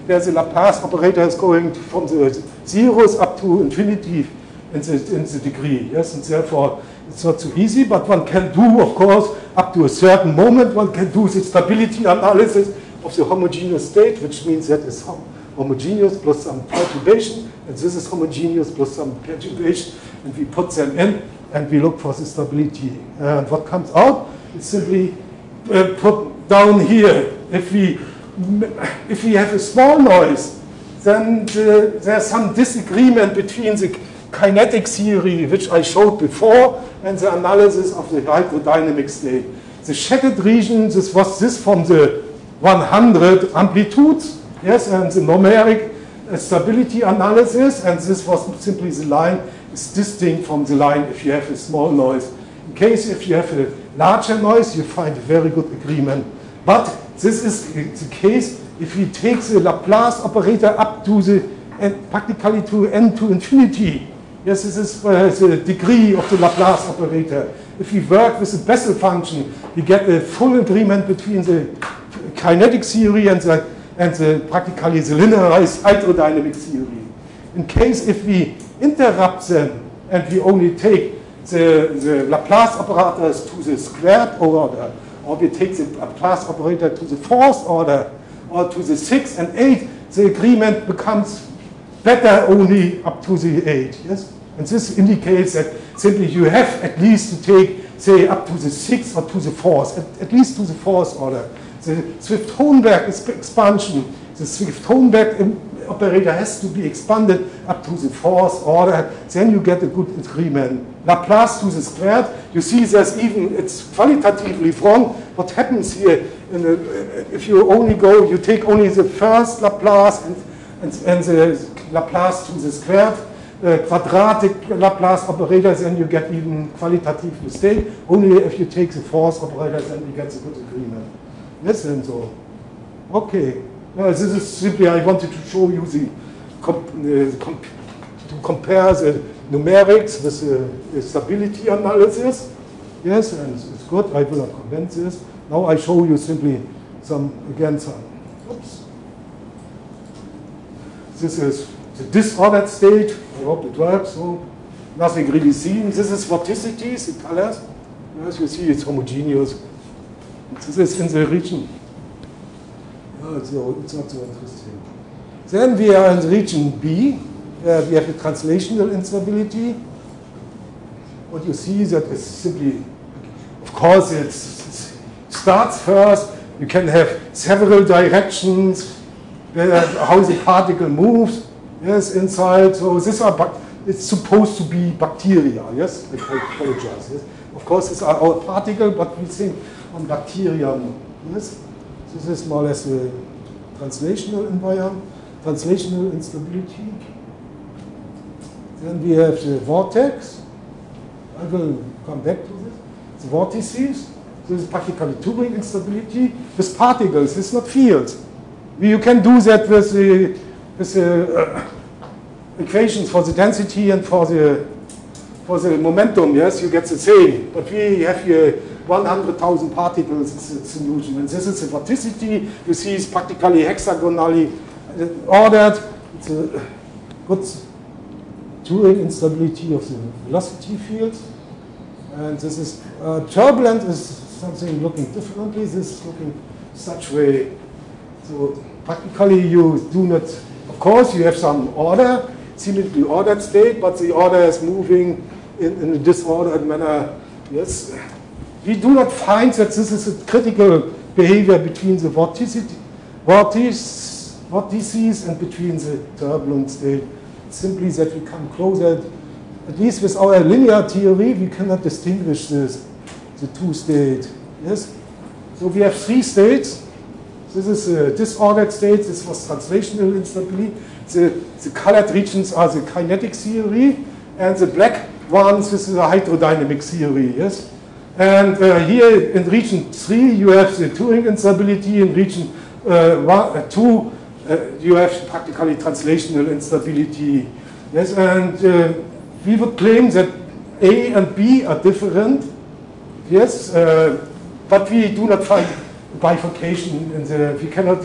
where the Laplace operator is going from the zeros up to infinity in the degree. Yes, and therefore it's not so easy, but one can do, of course, up to a certain moment, one can do the stability analysis of the homogeneous state, which means that it's homogeneous plus some perturbation, and this is homogeneous plus some perturbation, and we put them in, and we look for the stability. And what comes out is simply put down here. If we have a small noise, then there's some disagreement between the kinetic theory, which I showed before, and the analysis of the hydrodynamic state. The shaded region, this was this from the 100 amplitudes, yes, and the numeric stability analysis, and this was simply the line is distinct from the line if you have a small noise. In case if you have a larger noise, you find a very good agreement. But this is the case if we take the Laplace operator up to the practically to n to infinity. Yes, this is the degree of the Laplace operator. If we work with the Bessel function, we get a full agreement between the kinetic theory and the practically the linearized hydrodynamic theory. In case if we interrupt them and we only take the Laplace operators to the squared order, or we take the Laplace operator to the fourth order, or to the 6 and 8, the agreement becomes better only up to the 8. Yes? And this indicates that simply you have at least to take, say, up to the 6th or to the 4th, at least to the 4th order. The Swift-Hohenberg expansion, the Swift-Hohenberg operator has to be expanded up to the 4th order, then you get a good agreement. Laplace to the squared, you see there's even, it's qualitatively wrong. What happens here, if you only go, you take only the first Laplace and the Laplace to the squared, quadratic Laplace operator, then you get even qualitative mistake. Only if you take the fourth operator, then you get the good agreement. Yes, and so. Okay. This is simply, I wanted to show you to compare the numerics with the stability analysis. Yes, and it's good. I will not comment this. Now I show you simply some. Oops. This is the disordered state. I hope it works. So nothing really seen. This is vorticities, the colors. As you see, it's homogeneous. This is in the region. It's not so interesting. Then we are in the region B, where we have a translational instability. What you see that is simply, of course, it starts first. You can have several directions, how the particle moves, yes, inside. So it's supposed to be bacteria, yes? I apologize. Yes? Of course, it's our particle, but we think on bacteria, yes? This is more or less a translational environment, translational instability. Then we have the vortex. I will come back to this. The vortices. This is practically Turing instability with particles. It's not fields. You can do that with the equations for the density and for the momentum. Yes, you get the same. But we have here 100,000 particles is the solution. And this is the vorticity. You see it's practically hexagonally ordered. It's a good Turing instability of the velocity field. And this is turbulent is something looking differently. This is looking such way. So practically you do not, of course you have some order, seemingly ordered state, but the order is moving in a disordered manner. Yes. We do not find that this is a critical behavior between the vortices and between the turbulent state. It's simply that we come closer, at least with our linear theory, we cannot distinguish the two states. Yes? So we have three states. This is a disordered state. This was translational instability. The colored regions are the kinetic theory, and the black ones, this is a hydrodynamic theory. Yes? And here in region 3, you have the Turing instability. In region 2, you have practically translational instability. Yes, and we would claim that A and B are different. Yes, but we do not find bifurcation in the. We cannot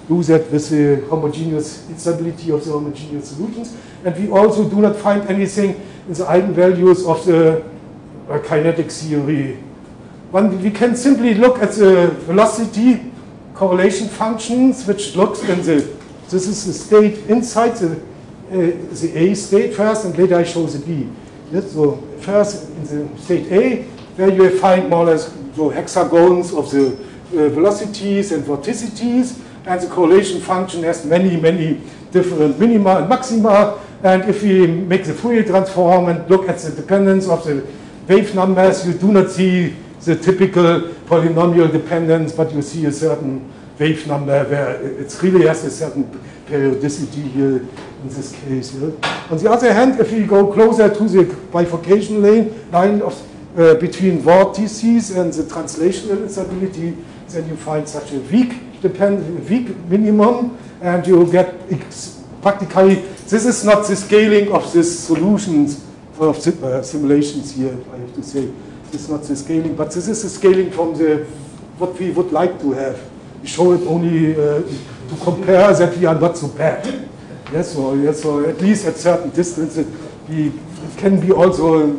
do that with the homogeneous instability of the homogeneous solutions. And we also do not find anything in the eigenvalues of the kinetic theory. We can simply look at the velocity correlation functions, which looks in this is the state inside the A state first, and later I show the B. Yes, so first in the state A, where you find more or less the hexagons of the velocities and vorticities, and the correlation function has many, many different minima and maxima. And if we make the Fourier transform and look at the dependence of the wave numbers, you do not see the typical polynomial dependence, but you see a certain wave number where it really has a certain periodicity here in this case. Yeah. On the other hand, if we go closer to the bifurcation line of between vortices and the translational instability, then you find such a weak minimum, and you get practically, this is not the scaling of these solutions of simulations here, I have to say. This is not the scaling, but this is the scaling from what we would like to have. We show it only to compare that we are not so bad. Yes, so at least at certain distances, it can be also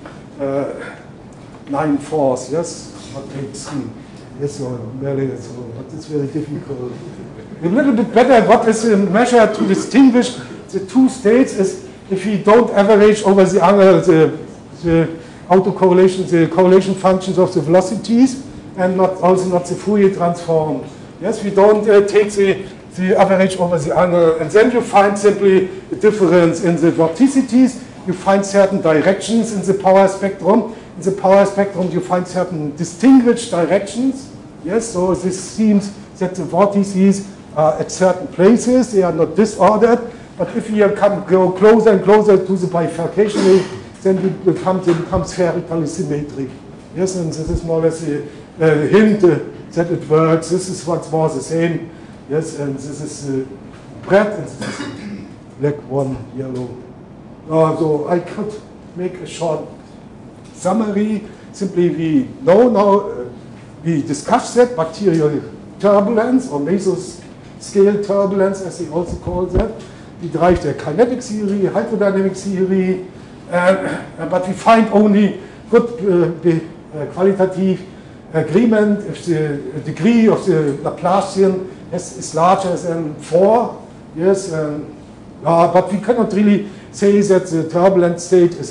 9/4, yes, not 3. Yes, so but it's very difficult. A little bit better, what is a measure to distinguish the two states is if we don't average over the other, the autocorrelation, the correlation functions of the velocities, and also not the Fourier transform. Yes, we don't take the average over the angle, and then you find simply a difference in the vorticities. You find certain directions in the power spectrum. In the power spectrum, you find certain distinguished directions. Yes, so this seems that the vortices are at certain places. They are not disordered. But if you go closer and closer to the bifurcation, then it becomes spherically symmetric. Yes, and this is more or less a hint that it works. This is once more the same. Yes, and this is red, and this is black, one yellow. So I could make a short summary. Simply, we know now, we discussed that bacterial turbulence or mesoscale turbulence, as they also call that. We derive the kinetic theory, hydrodynamic theory, but we find only good qualitative agreement if the degree of the Laplacian is larger than 4. Yes, but we cannot really say that the turbulent state has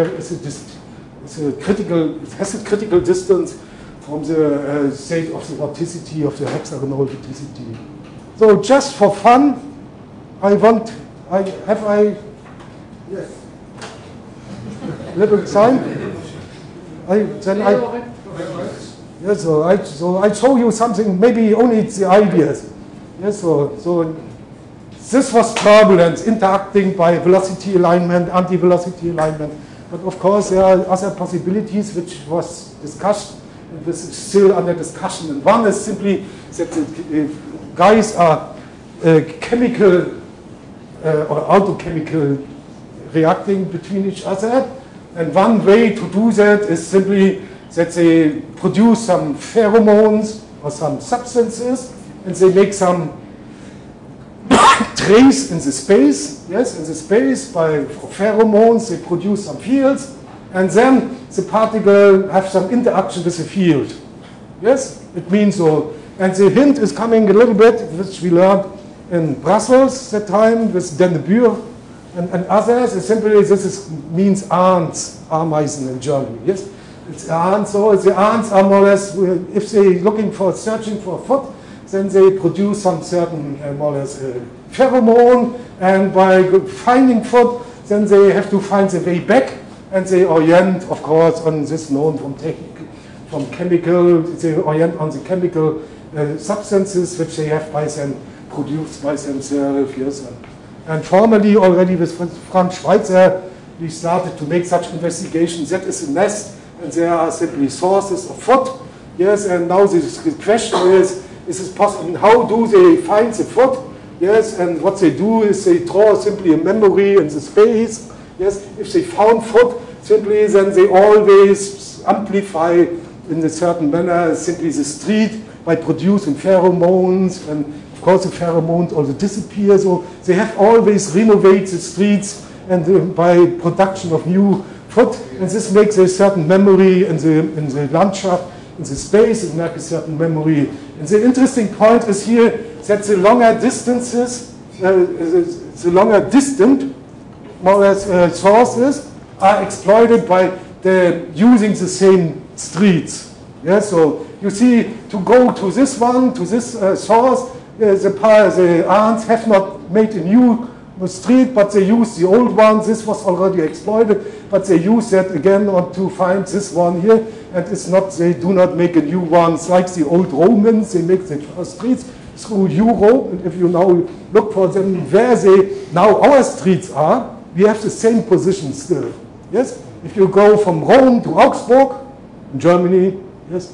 a critical distance from the state of the vorticity of the hexagonal vorticity. So just for fun, Yes. Little time? Yes, so I show you something, maybe only the ideas. Yes, so this was turbulence interacting by velocity alignment, anti-velocity alignment. But of course, there are other possibilities which was discussed, and this is still under discussion. And one is simply that the guys are chemical or autochemical reacting between each other. And one way to do that is simply that they produce some pheromones or some substances, and they make some trace in the space. Yes, in the space by pheromones they produce some fields, and then the particle have some interaction with the field. Yes, it means so. And the hint is coming a little bit, which we learned in Brussels that time with Dennebür and others. It's simply means ants, Ameisen in Germany. Yes, it's ants. So the ants are more or less, if they're searching for food, then they produce some certain more or less pheromone, and by finding food, then they have to find the way back, and they orient, of course, on this known from chemical. They orient on the chemical substances which they have produced by themselves. Yes, and formerly already with Frank Schweitzer, we started to make such investigations. That is a nest, and there are simply sources of food. Yes, and now the question is it possible? How do they find the food? Yes, and what they do is they draw simply a memory in the space. Yes, if they found food, simply then they always amplify in a certain manner simply the street by producing pheromones, and of course the pheromones also disappear, so they have always renovated the streets and by production of new food, and this makes a certain memory in the landscape, in the space, it makes a certain memory. And the interesting point is here that the longer distances, the longer distant, more or less, sources are exploited by using the same streets. Yeah, so you see, to go to this one, to this source, the ants have not made a new street, but they use the old one. This was already exploited, but they use that again to find this one here. And it's not, they do not make a new one. It's like the old Romans, they make the first streets through Europe. And if you now look for them where now our streets are, we have the same position still. Yes? If you go from Rome to Augsburg, in Germany, yes,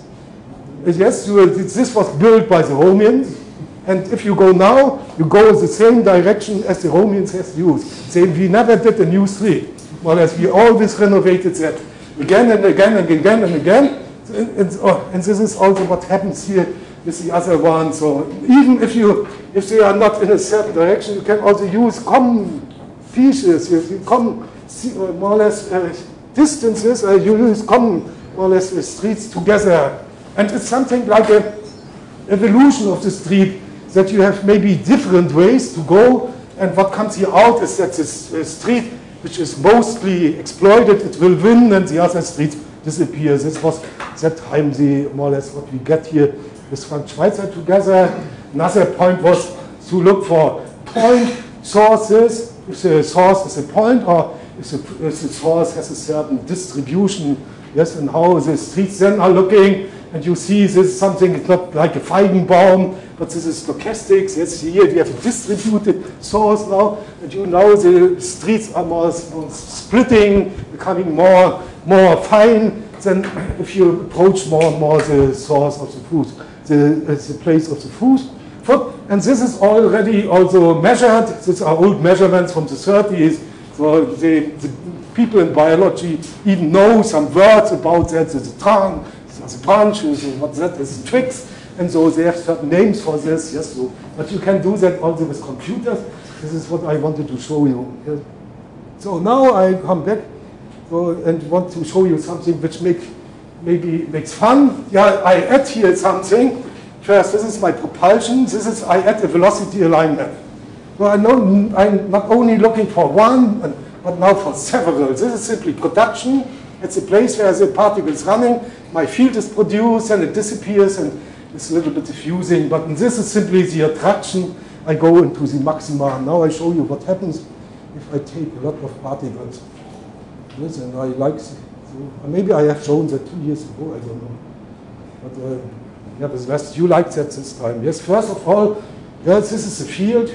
this was built by the Romans. And if you go now, you go in the same direction as the Romans have used. We never did a new street. Well, as we always renovated that again and again and again and again. And this is also what happens here with the other ones. So even if they are not in a certain direction, you can also use common features, common more or less distances, you use common more or less streets together. And it's something like an evolution of the street, that you have maybe different ways to go, and what comes here out is that this street, which is mostly exploited, it will win, and the other streets disappear. This was that time more or less what we get here with Frank Schweitzer together. Another point was to look for point sources, if the source is a point, or if the source has a certain distribution, yes, and how the streets then are looking. And you see this is something, it's not like a Feigenbaum, but this is stochastics. Yes, here we have a distributed source now, and you know the streets are more splitting, becoming more fine than if you approach more and more the source of the food, the place of the food. And this is already also measured. These are old measurements from the 30s. So the people in biology even know some words about that. There's a tongue, there's a branches, and what that is, twigs. And so they have certain names for this. Yes, so, but you can do that also with computers. This is what I wanted to show you. Yes. So now I come back and want to show you something which maybe makes fun. Yeah, I add here something. First, this is my propulsion. I add a velocity alignment. So I'm not only looking for one, but now for several. This is simply production. It's a place where the particle is running. My field is produced and it disappears and it's a little bit diffusing. But this is simply the attraction. I go into the maxima. Now I show you what happens if I take a lot of particles. Yes, and I like, so maybe I have shown that 2 years ago, I don't know. But yeah, but you liked that this time. Yes, first of all, yes, this is the field.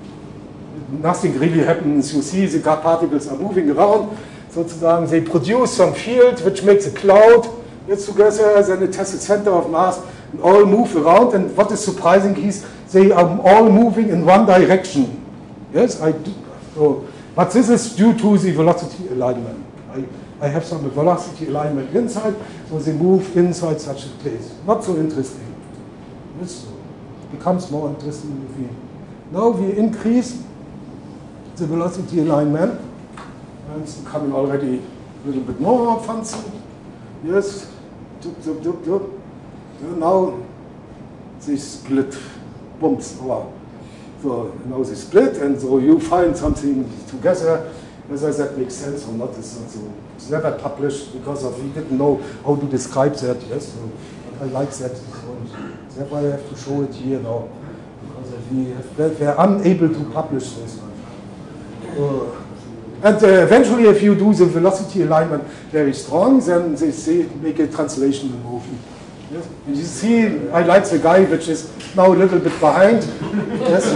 Nothing really happens. You see the particles are moving around. Sozusagen, they produce some field which makes a cloud. It's together, then it has a center of mass, and all move around. And what is surprising is they are all moving in one direction. Yes, I do. So, but this is due to the velocity alignment. I have some velocity alignment inside, so they move inside such a place. Not so interesting. This becomes more interesting if now we increase the velocity alignment, and it's becoming already a little bit more fancy. Yes, now they split, bumps. Wow. So now they split, and so you find something together. Whether that makes sense or not is not so. It's never published because we didn't know how to describe that. Yes, so I like that. So therefore, I have to show it here now because we are unable to publish this. And eventually, if you do the velocity alignment very strong, then they make a translational movement. Yes? And you see, I like the guy which is now a little bit behind. Yes.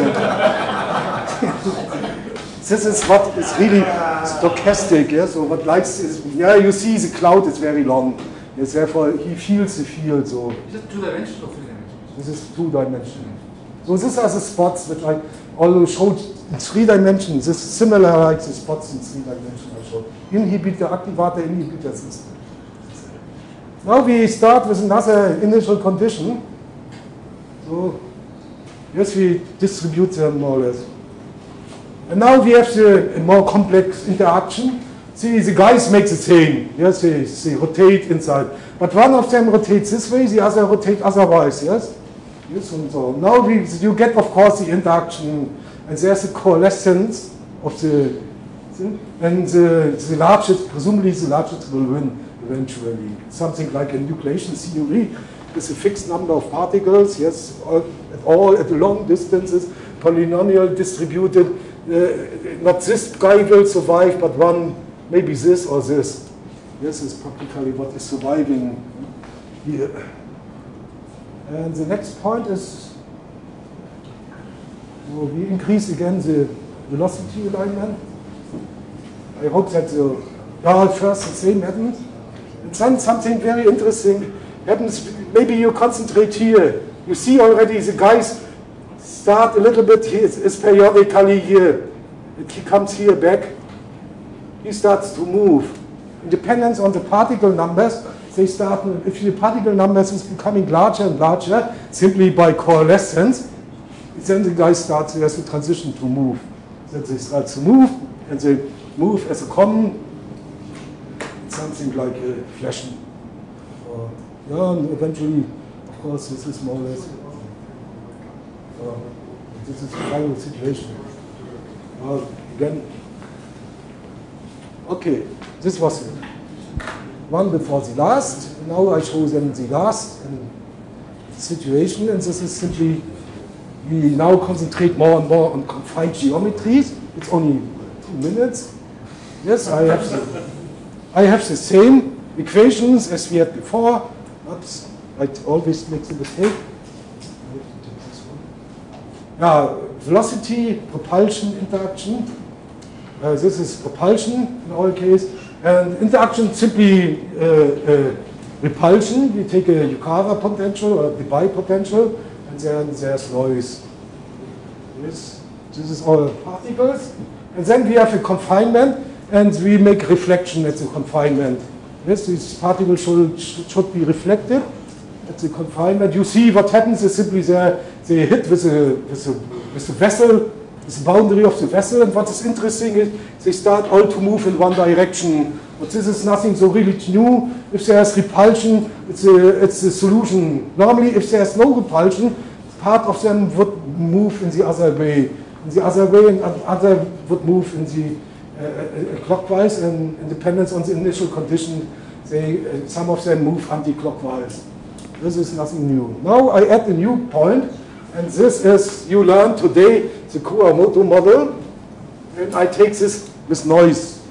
This is what is really stochastic. Yeah? So what likes is, yeah, you see the cloud is very long. Yes, therefore, he feels the field. So is it 2-dimensional or 3-dimensional? This is 2-dimensional. So these are the spots that I although showed in 3 dimensions. This is similar like the spots in 3 dimensions I showed. Inhibitor, activator, inhibitor system. Now we start with another initial condition. So, yes, we distribute them more or less. And now we have the more complex interaction. See, the guys make the same. Yes, they rotate inside. But one of them rotates this way, the other rotates otherwise, yes? Yes, and so. Now you get, of course, the interaction, and there's a coalescence of the thing, and the largest, presumably the largest will win eventually. Something like a nucleation theory with a fixed number of particles, yes, at long distances, polynomial distributed. Not this guy will survive, but one, maybe this or this. This is practically what is surviving here. And the next point is, we increase again the velocity alignment. I hope that first the same happens. And then something very interesting happens. Maybe you concentrate here. You see already the guys start a little bit here. It's periodically here. He comes here back. He starts to move. In dependence on the particle numbers, they start, if the particle numbers is becoming larger and larger, simply by coalescence, then the guy starts, there's a transition to move. Then they start to move, and they move as a common, something like a flashing. Yeah, and eventually, of course, this is more or less, this is the final situation. Again, okay, this was it. One before the last. Now I show them the last situation, and this is simply, we now concentrate more and more on confined geometries. It's only 2 minutes. Yes, I have the same equations as we had before. Oops, I always make the mistake. Velocity, propulsion, interaction. This is propulsion in our case. And interaction simply repulsion. We take a Yukawa potential or the bipotential, and then there's noise. Yes, this is all particles. And then we have a confinement, and we make reflection at the confinement. Yes, these particles should be reflected at the confinement. You see what happens is simply they hit with the vessel, the boundary of the vessel, and what is interesting is they start all to move in one direction. But this is nothing so really new. If there's repulsion, it's a solution. Normally, if there's no repulsion, part of them would move in the other way. In the other way, and other would move in the clockwise, and in dependence on the initial condition, some of them move anti-clockwise. This is nothing new. Now I add a new point, and this is, you learned today, the Kuwamoto model, and I take this with noise.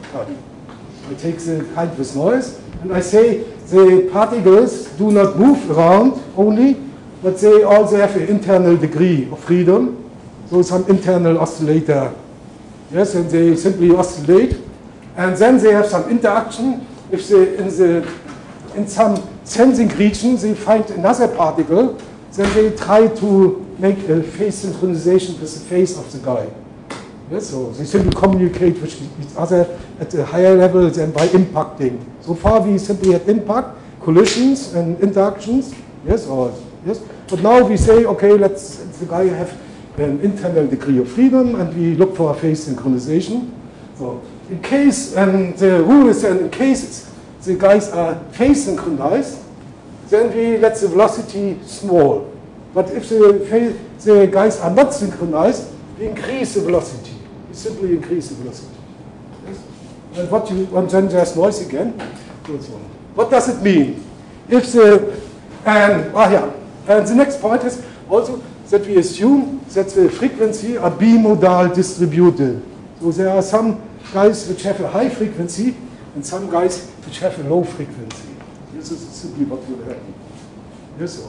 I take the kind with noise, and I say the particles do not move around only, but they also have an internal degree of freedom, so some internal oscillator. Yes, and they simply oscillate, and then they have some interaction. If they, in some sensing region, they find another particle, then they try to make a phase synchronization with the phase of the guy. Yes, so they simply communicate with each other at a higher level than by impacting. So far we simply had impact, collisions and interactions, yes, yes. But now we say, okay, let's the guy have an internal degree of freedom, and we look for a phase synchronization. So in case, and the rule is that in case the guys are phase synchronized, then we let the velocity small. But if the guys are not synchronized, we increase the velocity. We simply increase the velocity. Yes? And then there's noise again. What does it mean? If the, and the next point is also that we assume that the frequency are bimodal distributed. So there are some guys which have a high frequency and some guys which have a low frequency. This is simply what will happen. Yes.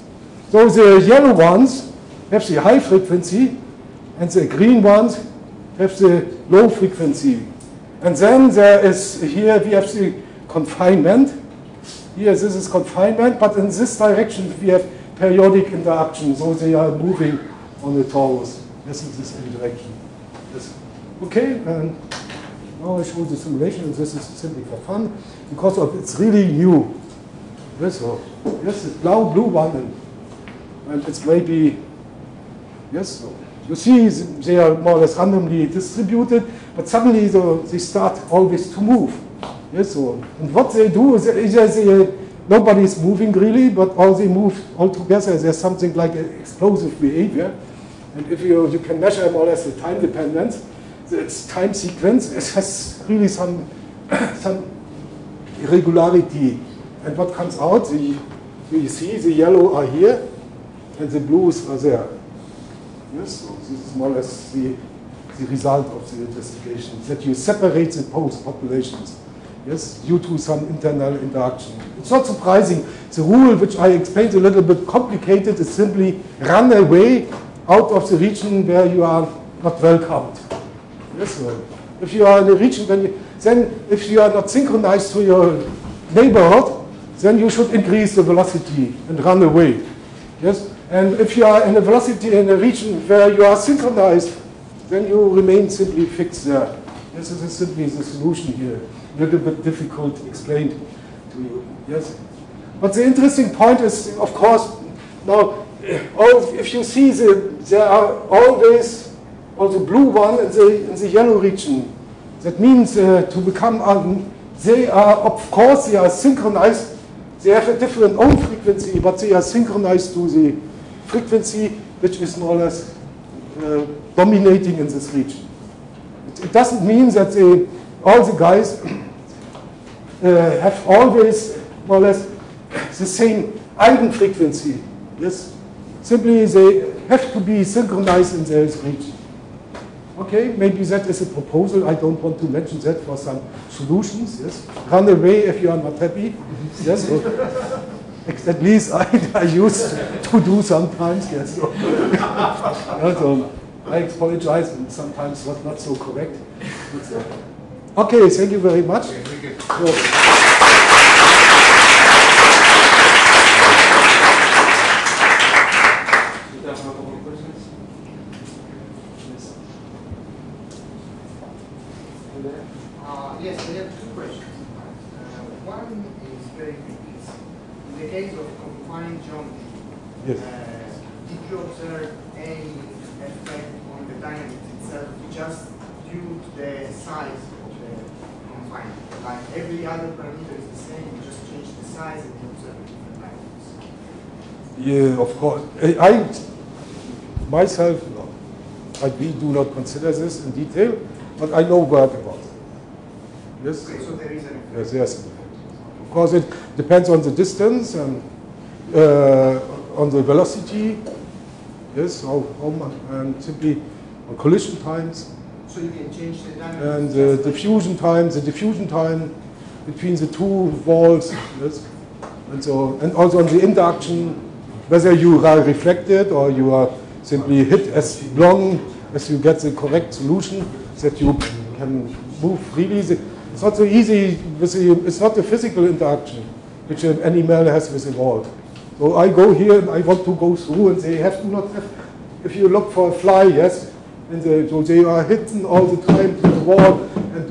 So the yellow ones have the high frequency and the green ones have the low frequency. And then there is, here we have the confinement. Here this is confinement, but in this direction we have periodic interaction, so they are moving on the torus. This is the same direction. Yes. Okay, and now I show the simulation, and this is simply for fun, because it's really new. Yes, so yes, the blue one. and it's maybe, yes, so you see they are more or less randomly distributed, but suddenly they start always to move. Yes, so, and what they do is nobody is moving really, but all they move all together. There's something like an explosive behavior. And if you can measure more or less the time dependence, its time sequence, it has really some irregularity. And what comes out, you see the yellow are here, and the blues are there. Yes, so this is more or less the result of the investigation, that you separate the populations. Yes, due to some internal interaction. It's not surprising. The rule, which I explained a little bit complicated, is simply run away out of the region where you are not welcomed. Yes, so if you are in a region, then if you are not synchronized to your neighborhood, then you should increase the velocity and run away. Yes, and if you are in a velocity in a region where you are synchronized, then you remain simply fixed there. This is simply the solution here. A little bit difficult to explain to you. Yes, but the interesting point is, of course, now if you see there are always also blue one in the yellow region. That means to become they are, of course, they are synchronized. They have a different own frequency, but they are synchronized to the frequency which is more or less dominating in this region. It doesn't mean that all the guys have always more or less the same eigenfrequency. Yes, simply they have to be synchronized in this region. Okay, maybe that is a proposal. I don't want to mention that for some solutions. Yes, run away if you are not happy. Yes, so, at least I used to do sometimes. Yes, so, so I apologize, and sometimes was not so correct. Okay, thank you very much. Okay, thank you. Yes, I have two questions. One is very quick. In the case of confined geometry, yes. Did you observe any effect on the dynamics itself just due to the size of the confined? Like every other parameter is the same, you just change the size and you observe different dynamics. Yeah, of course. I myself, no. We do not consider this in detail, but I know work about it. Yes. Okay, so there is an effect. Yes, yes. Of course, it depends on the distance and on the velocity. Yes, how much, and simply on collision times. So you can change the dynamics. And the diffusion time between the two walls. Yes, and also on the induction, whether you are reflected or you are simply hit as long as you get the correct solution, that you can move freely. It's not so easy. It's not a physical interaction which an animal has with a wall. So I go here and I want to go through, and they have to not have. If you look for a fly, yes, so they are hidden all the time to the wall and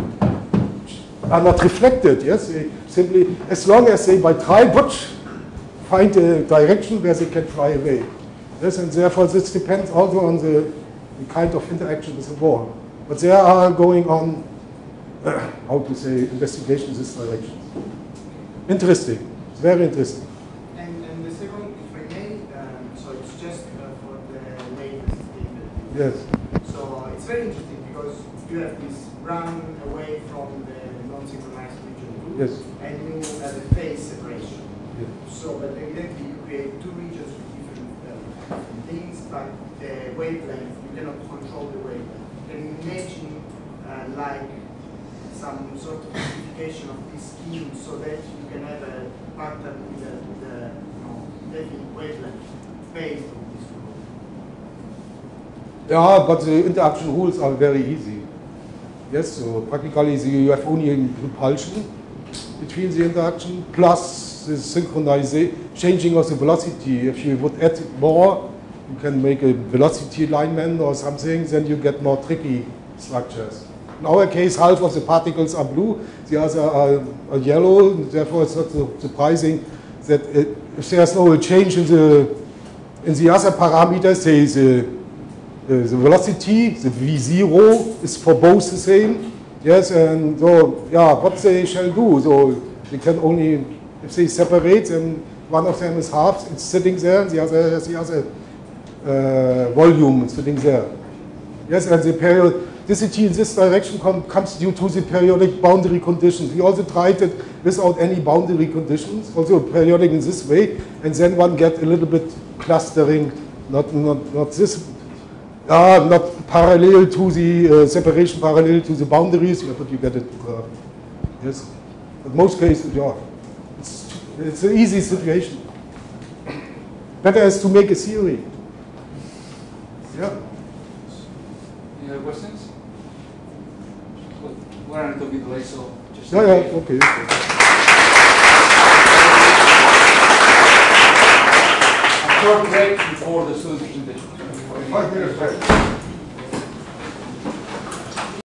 are not reflected. Yes, they simply, as long as they by try find a direction where they can fly away. Yes, and therefore this depends also on the kind of interaction with the wall. But there are going on, how to say, investigations in this direction. Interesting, very interesting. And the second, if I may, so it's just for the latest statement. Yes. So it's very interesting because you have this run away from the non-synchronized region 2, Yes. and you have a phase separation. Yes. So, but evidently you create two regions with different things, but the wavelength, you cannot control the wavelength. Can you imagine like some sort of simplification of this scheme so that you can have a pattern with the definite wavelength based on this rule? Yeah, but the interaction rules are very easy. Yes, so practically you have only a repulsion between the interaction plus the synchronization, changing of the velocity. If you would add more, you can make a velocity alignment or something, then you get more tricky structures. In our case, half of the particles are blue, the other are yellow, therefore it's not so surprising that if there's no change in the in the other parameters, say the velocity, the V0 is for both the same. Yes, and so, yeah, what they shall do. So they can only, if they separate, then one of them is half, it's sitting there, and the other has the other volume sitting there. Yes, and the periodicity in this direction comes due to the periodic boundary conditions. We also tried it without any boundary conditions, also periodic in this way, and then one get a little bit clustering, not this, not parallel to the separation, parallel to the boundaries, but you get it. Yes, in most cases, yeah, it's an easy situation. Better is to make a theory. Yeah. Any other questions? We're on a little bit late, so just. Okay. A short break before the student presentation. 5 minutes break.